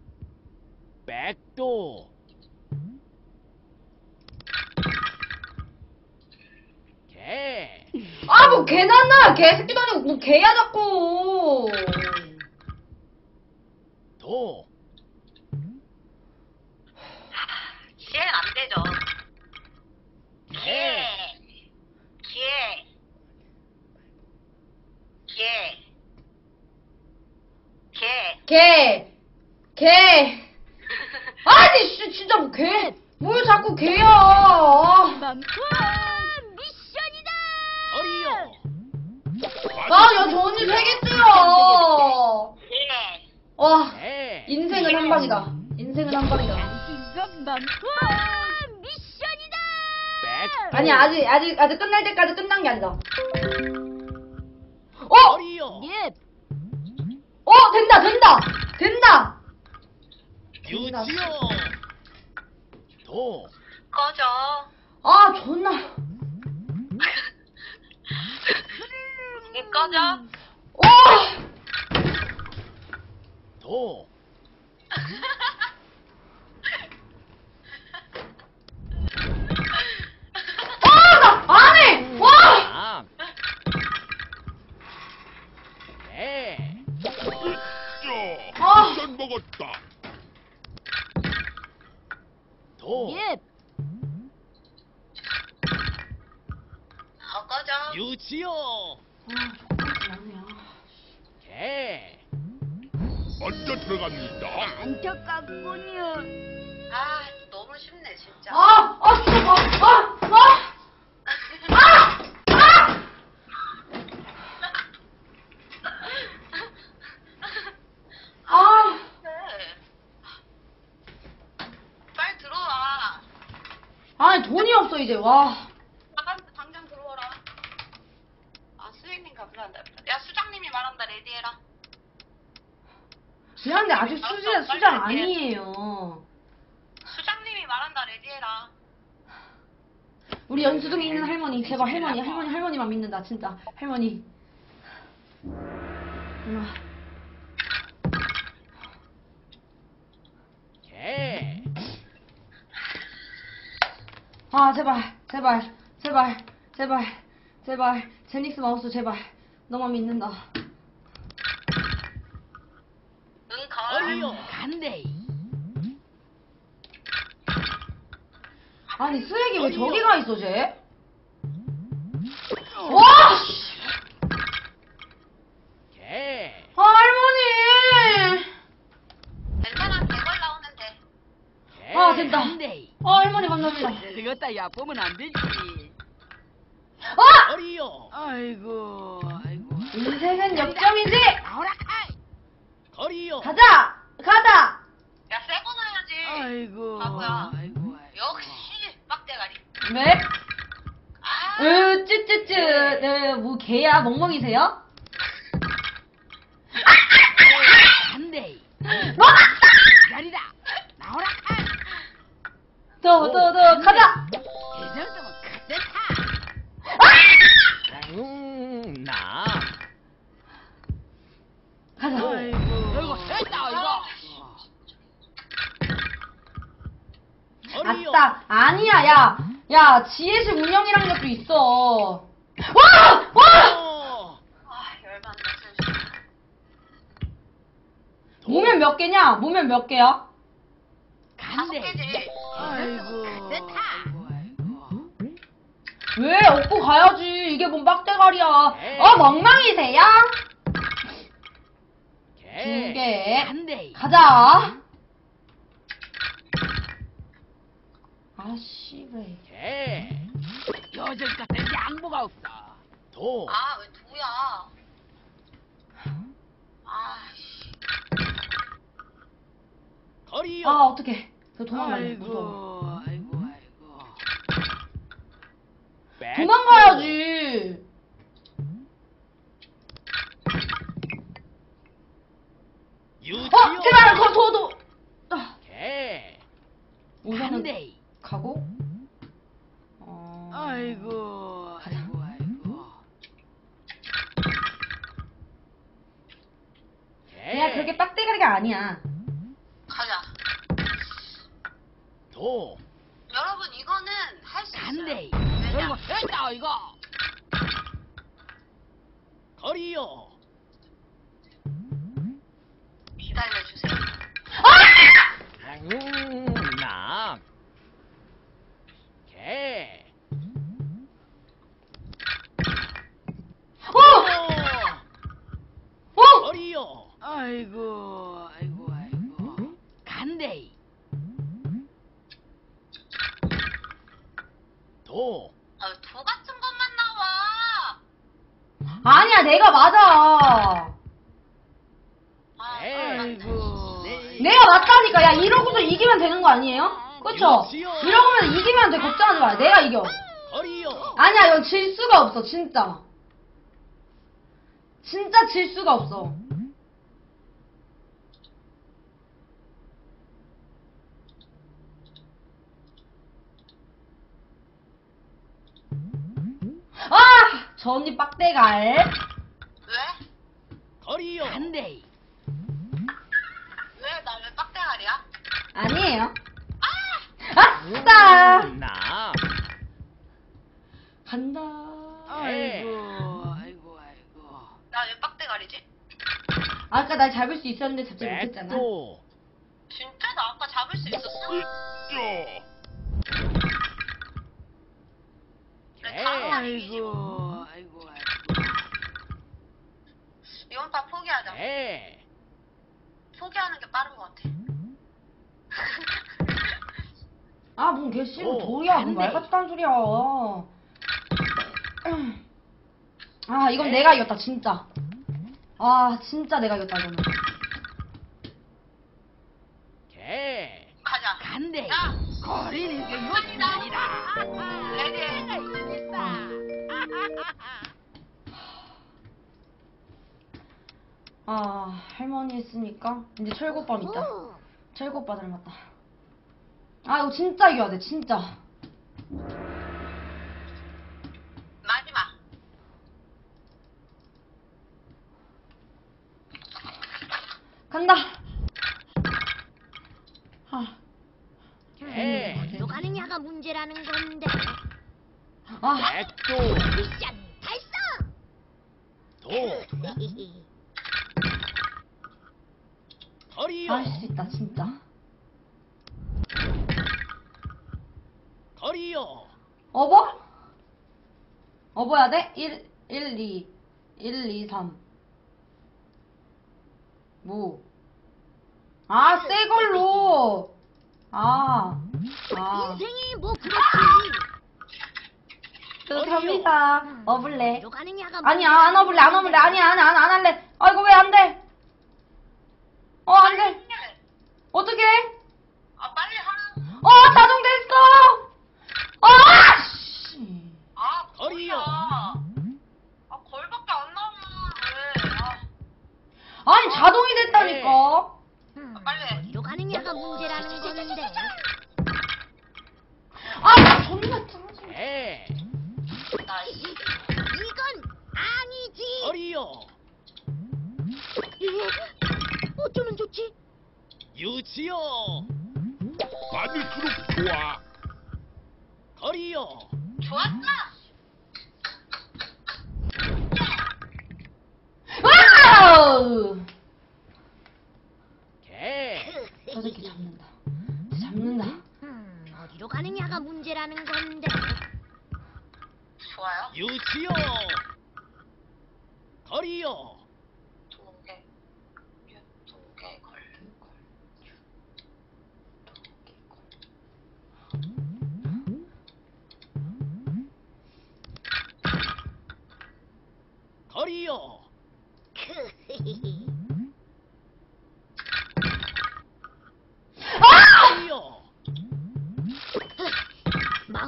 백도. 개. 아, 뭐, 개났나? 개새끼도 아니고, 뭐, 개야, 자꾸. 도. 시행 안 되죠. 개. 개. 개. 개. 개. 개. 아니, 씨, 진짜 뭐, 개. 뭘 자꾸 개야. 아, 맘푸 미션이다. 거리요. 아, 야, 저 언니 세겠지요. 개. 와, 개. 인생은 한 방이다. 인생은 한 방이다. 이건 맘푸 미션이다. 백도. 아니, 아직, 아직, 아직 끝날 때까지 끝난 게 아니다. 어! 거리요. 예. 어, 된다, 된다! 된다! 유지요. 도. 꺼져. 아, 존나. 응, 꺼져. 어! 도. 아, 나, 안 해! 와! 남. 개. 으쌰. 아. 한잔 먹었다. 도. 예. 어, 꺼져. 유지요. 아, 정말 개. 먼저 들어갑니다. 안타깝군요. 아, 너무 쉽네, 진짜. 아, 아, 진짜, 아, 아, 아! 아! 아! 아! 네. 빨리 들어와. 아니, 돈이 없어, 이제, 와. 나간 당장 들어와라. 아, 수혜님 감사한다. 야, 수장님이 말한다. 레디해라. 지난데 아직 수장, 수장 아니에요. 수장님이 말한다. 레디해라. 우리 연수동에 있는 할머니, 제발 할머니, 할머니, 할머니만 믿는다, 진짜. 할머니. 누나. 개. 아, 제발, 제발, 제발, 제발, 제발. 제닉스 마우스, 제발. 너만 믿는다. 응, 걸. 거리요. 간대. 아니, 쓰레기 왜 저기 가 있어, 쟤? 와! 씨! 개. 아, 할머니! 괜찮아. 개걸 나오면 돼. 개. 아, 된다. 간대. 아, 할머니 감사합니다. 이것다 얕보면 안 되지. 아! 거리요. 아이고, 아이고. 인생은 역점이지! 나오라. 아이. 거리요. 가자! 가자! 야, 새거 놔야지. 아이고. 바보야. 아이고. 역시 빡대가리. 네? 아, 으, 쯔쯔쯔. 네, 뭐, 개야? 멍멍이세요? 간대. 뭐? 기다리다. 나오라. 아이. 더, 더, 더, 가자! 이 정도면 가득하. 음, 나. 가자. 아이고. 이거 됐다, 이거. 거리요. 아싸. 아니야, 야. 야, 지혜실 운영이라는 것도 있어. 와! 와! 어. 아, 열받네, 진짜. 무면 몇 개냐? 무면 몇 개야? 다섯 간대. 개지. 아이고. 됐다. 아이고, 아이고. 왜? 업고 가야지. 이게 뭔 빡대가리야. 에이. 어, 멍멍이세요? 두 개. 개. 간대. 가자. 아, 씨발. 개. 요즘 같은 양보가 없어. 도. 아, 왜 두야? 아, 씨. 거리요. 아, 어떡해. 저 도망갈래. 무서워. 아이고 아이고. 백도. 도망가야지. 유치요. 어, 제발, 거, 도, 도. 아, 개. 우선은 가고. 어... 아이고 가자. 아이고 아이고. 개. 내가 그렇게 빡대가리가 아니야. 가자. 도. 여러분 이거는 할 수 있어요. 간대. 왜냐? 됐다 이거. 거리요. 기다려주세요. 음, 낙. 개. 어! 어! 거리요. 아이고 아이고 아이고. 간대. 도. 아, 도 같은 것만 나와. 아니야, 내가 맞아. 아, 에이. 아이고. 네. 내가 맞다니까. 야, 이러고서 이기면 되는 거 아니에요? 그쵸? 그렇지요. 이러고면 이기면 돼. 걱정하지 마. 내가 이겨. 거리요. 아니야, 이건 질 수가 없어, 진짜. 진짜 질 수가 없어. 아! 저 언니 빡대갈. 왜? 거리요. 간대. 왜? 나 왜 빡대가리야? 아니에요. 아싸! 낙. 간다. 아이고, 아이고 아이고. 나 왜 빡대가리지? 아까 날 잡을 수 있었는데 잡지 못했잖아. 백도. 진짜 나 아까 잡을 수 있었어? 내 다음 판 이기지 뭐. 아이고 아이고. 이번 판 포기하자. 개. 포기하는 게 빠른 것 같아. 아, 뭔 개씨고 오, 돌이야. 안 뭔 돼. 말 같지도 않은 소리야. 아, 이건 내가 이겼다, 진짜. 아, 진짜 내가 이겼다, 이거는. 개. 가자. 간대. 야, 거리는 게 요즘 아니라. 레디. 아, 할머니 했으니까 이제 철곡밤 있다. 철곡바 닮았다. 아, 이거 진짜 이겨야 돼, 진짜. 마지막. 간다. 아, 개. 어디로 가느냐가 문제라는 건데. 아, 백도. 미션 달성! 도. 거리요. 할 수 있다, 진짜. 거리요. 업어? 업어야 돼? 일, 일, 이. 일, 이, 삼. 뭐. 아, 새 걸로. 아. 아. 인생이 뭐 그렇지. 그렇답니다. 업을래. 어디로 가느냐가 아니야, 안 업을래, 안 업을래. 아니야, 안, 안, 안 할래. 아, 이거 왜 안 돼? 어, 안 돼. 어떡해? 아, 빨리 하라. 어, 자동 됐어! 아, 씨. 아, 거리요. 거리야. 아, 거리밖에 안 나오면 왜? 아, 아니, 자동이 됐다니까. 음, 빨리 해. 어디로 가느냐가 문제라는 건데. 아, 나 존나 짜증. 개. 나 이. 이건 아니지. 거리요. 예? 어쩌면 좋지? 유치요. 많을수록 좋아. 거리요. 좋았어. 와우! 개. 저 새끼 잡는다. 잡는다. 음, 어디로 가느냐가 문제라는 건데. 좋아요. 유치요. 거리요. 도개. 도개 걸. 거리요.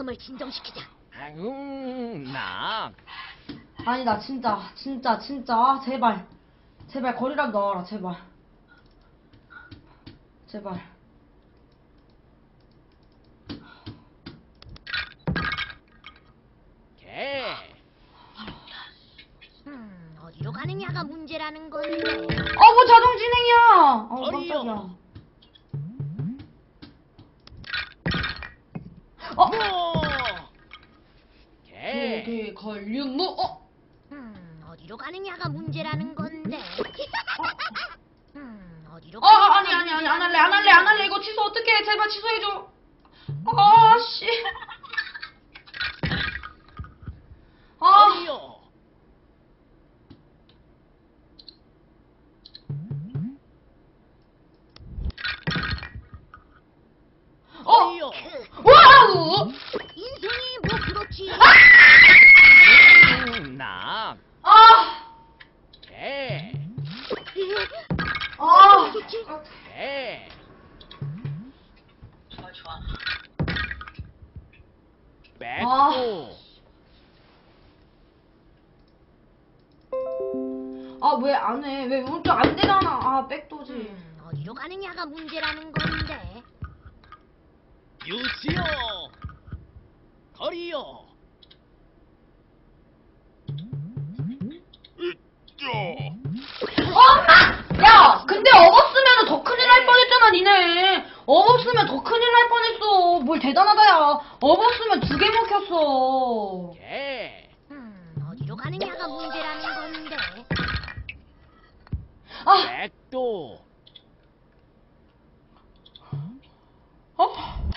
마음을 진정시키자. 음, 낙. 아니 나 진짜 진짜 진짜 아, 제발 제발 거리라도 넣어라 제발 제발. 개. 음, 어디로 가느냐가 문제라는 건데. 어 뭐 자동 진행이야. 어 깜짝이야. 어. 뭐. 개. 되게 걸륜무. 어. 음, 어디로 가느냐가 문제라는 건데. 음, 어디로 어 어, 아니 아니 아니 안 할래 안 할래 안 할래 이거 취소 어떡해 제발 취소해줘. 아씨. 아. 거리요. 어. 거리요. 와우. 인생이 뭐 그렇지. 음, 낙. 아. 개. 아. 좋지. 개. 좋아 좋아. 백도. 아 왜 안 해? 왜 오른쪽 안 되잖아. 아 백도지. 음, 어디로 가느냐가 문제라는 건데. 유치요. 거리요. 엄마! 야, 근데 업었으면 더 큰일 날 뻔했잖아, 니네. 업었으면 더 큰일 날 뻔했어. 뭘 대단하다, 야. 업었으면 두 개 먹혔어. 개. 음, 어디로 가느냐가 문제라는 건데. 아, 백도. 어?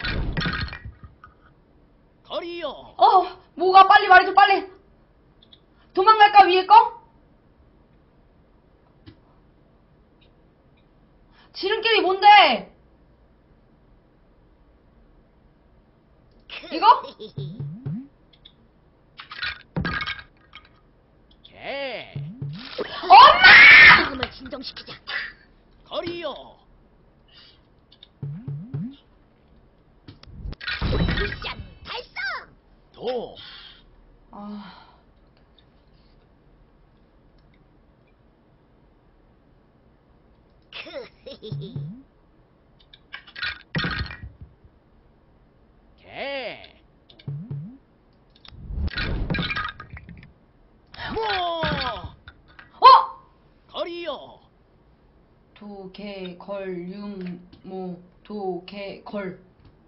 거리요. 어, 뭐가 빨리 말해줘, 빨리. 도망갈까, 위에 거? 지름길이 뭔데? 이거? 개. 엄마! 마음을 진정시키자. 거리요. 미션 달성. 도. 아, 개. 뭐. 어? 거리요. 도, 개, 걸, 융, 모, 도, 개, 걸.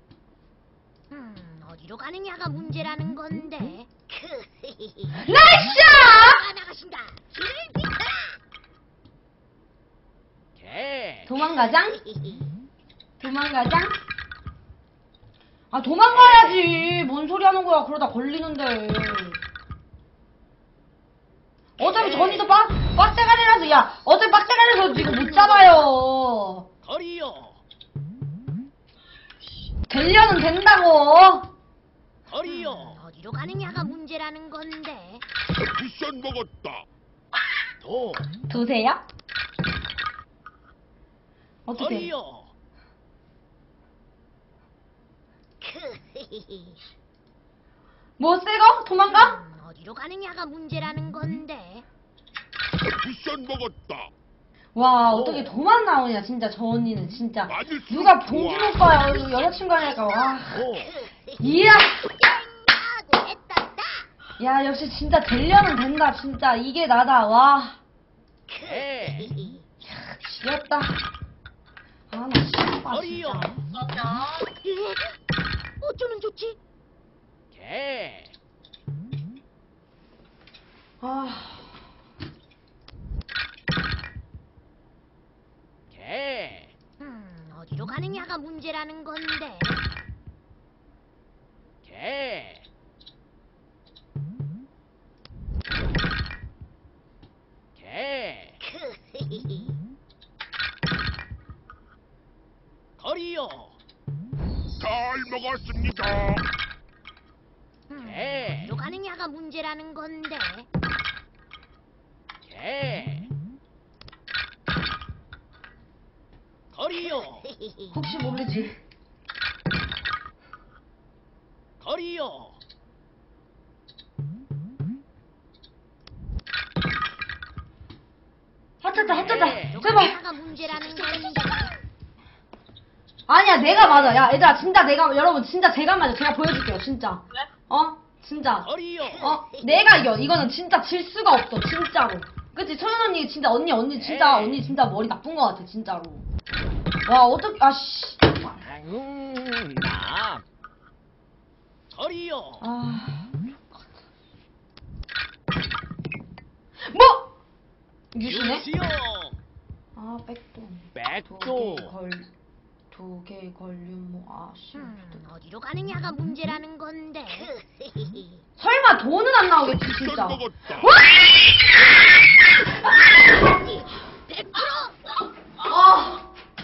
음, 어디로 가느냐가 문제라는 건데. 나이스! 아, 나가신다. 길을 비켜라. 개. 도망가장? 도망가장? 아, 도망가야지. 뭔 소리 하는 거야. 그러다 걸리는데. 어차피 전이도 빡, 빡대가리라서, 야, 어차피 빡대가리라서 지금 못 잡아요. 거리요. 되려는 된다고. 거리요. 음, 어디로 가느냐가 문제라는 건데. 미션 먹었다. 도. 두세요? 어떻게? 거리요. 뭐 새거? 도망가? 음, 어디로 가느냐가 문제라는 건데. 미션 먹었다. 와, 어떻게 도망 나오냐, 진짜 저 언니는 진짜. 맞을 수 누가 좋아. 봉준 오빠야, 여자친구 아닐까, 와. 도. 이야! 야, 됐다. 야, 역시 진짜 되려면 된다, 진짜. 이게 나다, 와. 개. 지렸다. 아, 나 진짜. 거리요. 맞아. 어쩌면 좋지? 개. 아, 개. 음, 어디로 가느냐가 문제라는 건데. 개. 개. 거리요. 잘 먹었습니다. 음, 개. 어디로 가느냐가 문제라는 건데. 개. 거리요. 혹시 모르지. 거리요. 거리요. 핫짜짜 핫짜짜 네. 제발. 하나가 문제라는 건데. 아니야 내가 맞아. 야 얘들아 진짜 내가 여러분 진짜 제가 맞아. 제가 보여줄게요 진짜. 어 진짜. 거리요. 어 내가 이겨. 이거는 진짜 질 수가 없어 진짜로. 그치 소연 언니 진짜 언니 언니 진짜 에이. 언니 진짜 머리 나쁜 거 같아 진짜로. 와 어떡 아씨. 음, 나. 거리요. 아. 뭐? 유시네? 유시요. 아 백돈. 백도. 두개 걸륜 뭐 아씨. 음, 어디로 가느냐가 문제라는 건데. 설마 돈은 안 나오겠지 미션 진짜. 먹었다. 백 퍼센트. 아.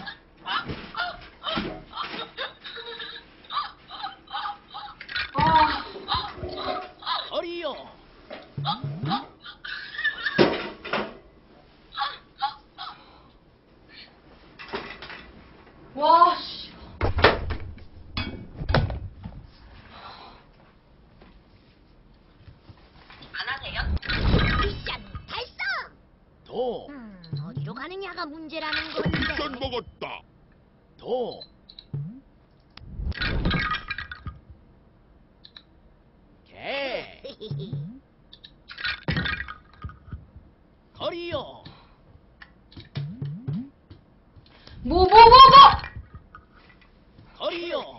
아. 거리요. 와 씨. 안 하세요? 미션 달성. 도. 음, 어디로 가느냐가 문제라는 건데. 미션 먹었다. 도. 개. 거리요. 뭐 뭐 뭐 뭐. 거리요.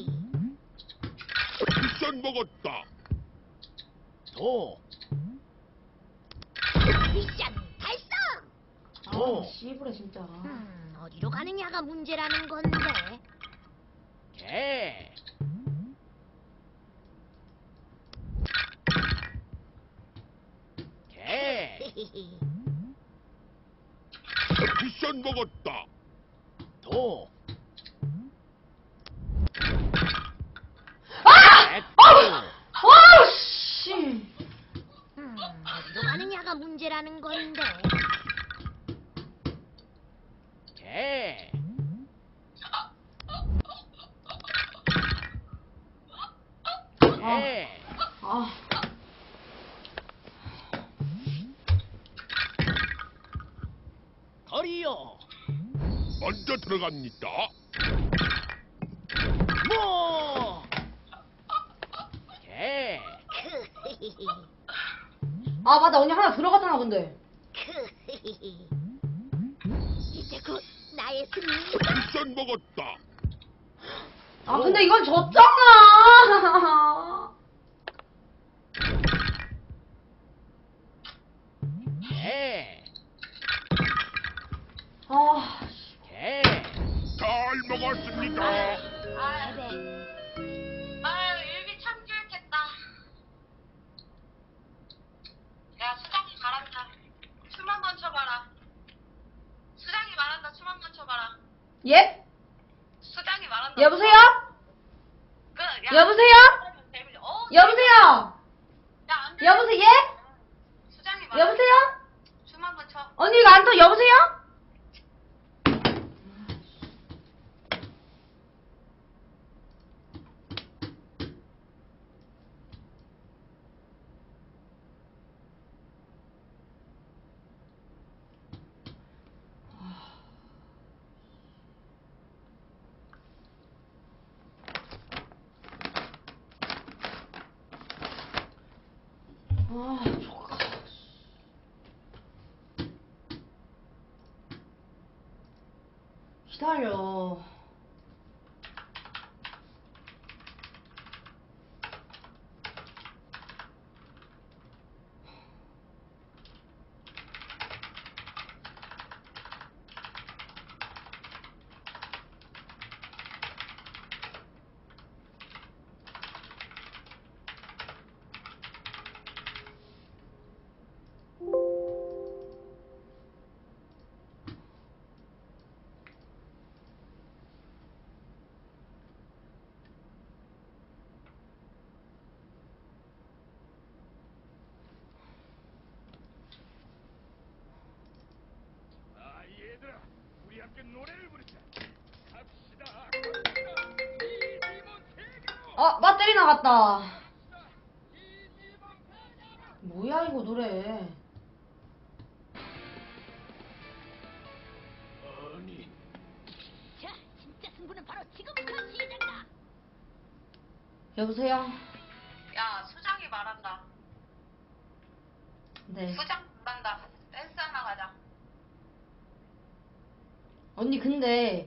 미션 먹었다. 도. 미션 달성. 도. 아 씨부레 진짜. 음, 어디로 가느냐가 문제라는 건데. 개. 개. 미션 먹었다. 도. 아! 백도. 아 씨. 음, 어디로 가느냐가 문제라는 건데. 개. 개. 아. 거리요. 먼저 들어갑니다. 뭐. 개. 아 맞다 언니 하나 들어갔잖아 근데. 이제 곧 나의 승리. 미션 먹었다. 아 근데 이건 졌잖아. 개. 아. 개. 잘 먹었습니다. 아, 베베. 아, 일기 참 기획했다. 야, 수장이 말한다. 춤 한 번 춰봐라. 수장이 말한다. 춤 한 번 춰봐라. 예? 수장이 말한다. 여보세요? 그, 야, 여보세요? 어, 여보세요? 야, 안 돼. 여보세요? 예? 수장이 말한다. 여보세요? 춤 한 번 춰. 언니 이거 안 터? 여보세요? 아, 조카. 기다려. 아, 얘들아, 우리 함께 노래를 부르자. 갑시다. 갑시다. 이 리본 세계로. 어, 배터리 나갔다. 뭐야, 이거 노래. 자, 진짜 승부는 바로 지금부터 시작이다. 여보세요? 야, 수장이 말한다. 네. 수장 말한다. 댄스 하나 가자. 언니, 근데.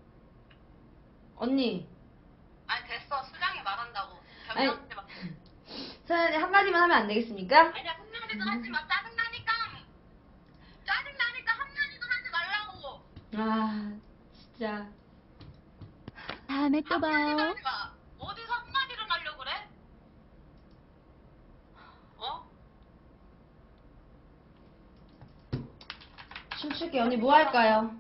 언니. 아니, 됐어. 수장이 말한다고. 아니. 변명하지 마. 차라리 한마디만 하면 안 되겠습니까? 아니야, 한마디도 하지 마. 짜증나니까. 짜증나니까 한마디도 하지 말라고. 아, 진짜. 다음에 또 봐요. 한마디도 하지 마. 어디서 한마디를 하려고 그래? 어? 춤출게. 언니 뭐 할까요?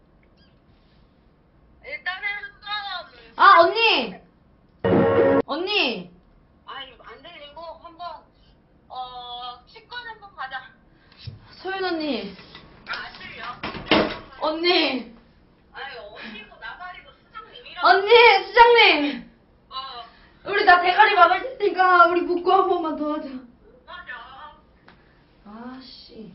일단은 한번. 아, 언니! 언니! 아니, 안 들리고 한번 어 치권 한번 가자. 소연 언니. 아, 안 들려. 언니! 아니, 언니고 나발이고 수장님이라고. 언니! 수장님! 어, 우리 나 대가리 막을 테니까 우리 복구 한 번만 더 하자. 맞아. 아씨.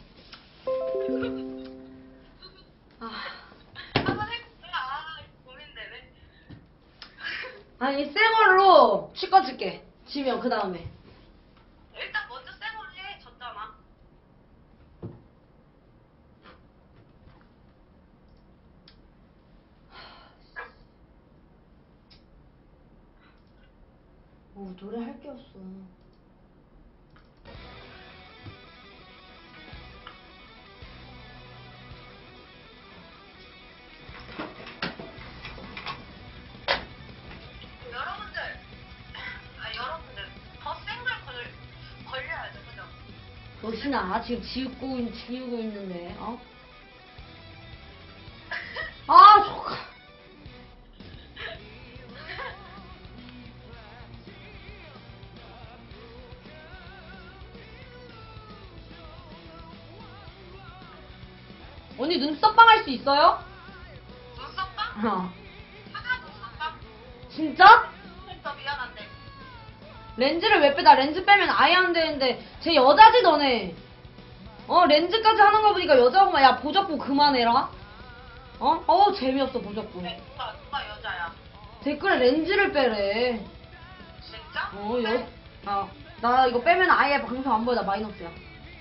아. 한번 해볼까? 아, 고민되네. 아니, 새 걸로 치과 줄게. 지면 그 다음에. 일단 먼저 새 걸로 해. 졌잖아. 오, 노래 할 게 없어. 여러분들, 아, 여러분들 더 센 걸 걸려야죠, 그죠? 너시나 지금 지우고, 있- 지우고 있는데, 어? 아, 조카. 언니 눈썹빵 할 수 있어요? 눈썹빵? 어. 하나 눈썹빵? 진짜? 진짜 미안한데. 렌즈를 왜 빼? 나 렌즈 빼면 아예 안 되는데. 쟤 여자지, 너네. 어, 렌즈까지 하는 거 보니까 여자구만. 야, 보적부 그만해라. 어? 어, 재미없어, 보적부. 네, 누가, 누가 여자야? 댓글에 렌즈를 빼래. 진짜? 어, 여, 아, 나 이거 빼면 아예 방송 안 보여. 나 마이너스야.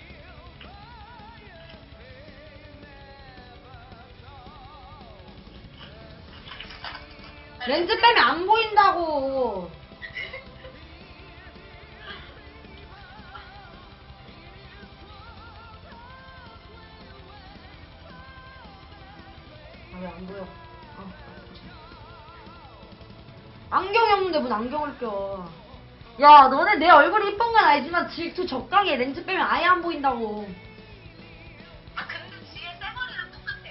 렌즈 빼면 안 보인다고. 아, 왜 안 보여? 아, 안경이 없는데 뭔 안경을 껴. 야, 너네 내 얼굴이 이쁜 건 알지만 질투 적당히 해. 렌즈 빼면 아예 안 보인다고. 아, 근데 뒤에 쌩얼이랑 똑같아.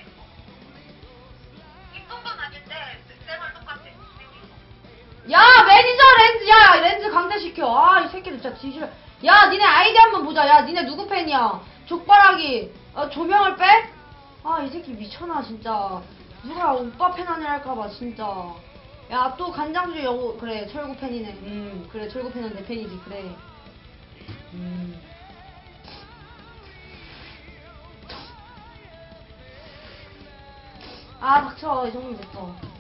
이쁜 건 아닌데 쌩얼 똑같아. 야, 매니저 렌즈, 야, 렌즈 강퇴시켜. 아, 이 새끼들 진짜 뒤질어. 야, 니네 아이디 한번 보자. 야, 니네 누구 팬이야? 족바라기. 어, 조명을 빼? 아, 이 새끼 미쳐나, 진짜. 누가 오빠 팬 아니라 할까봐, 진짜. 야, 또 간장주 여우, 그래, 철구 팬이네. 음, 그래, 철구 팬은 내 팬이지, 그래. 음. 아, 닥쳐. 이 정도 됐어.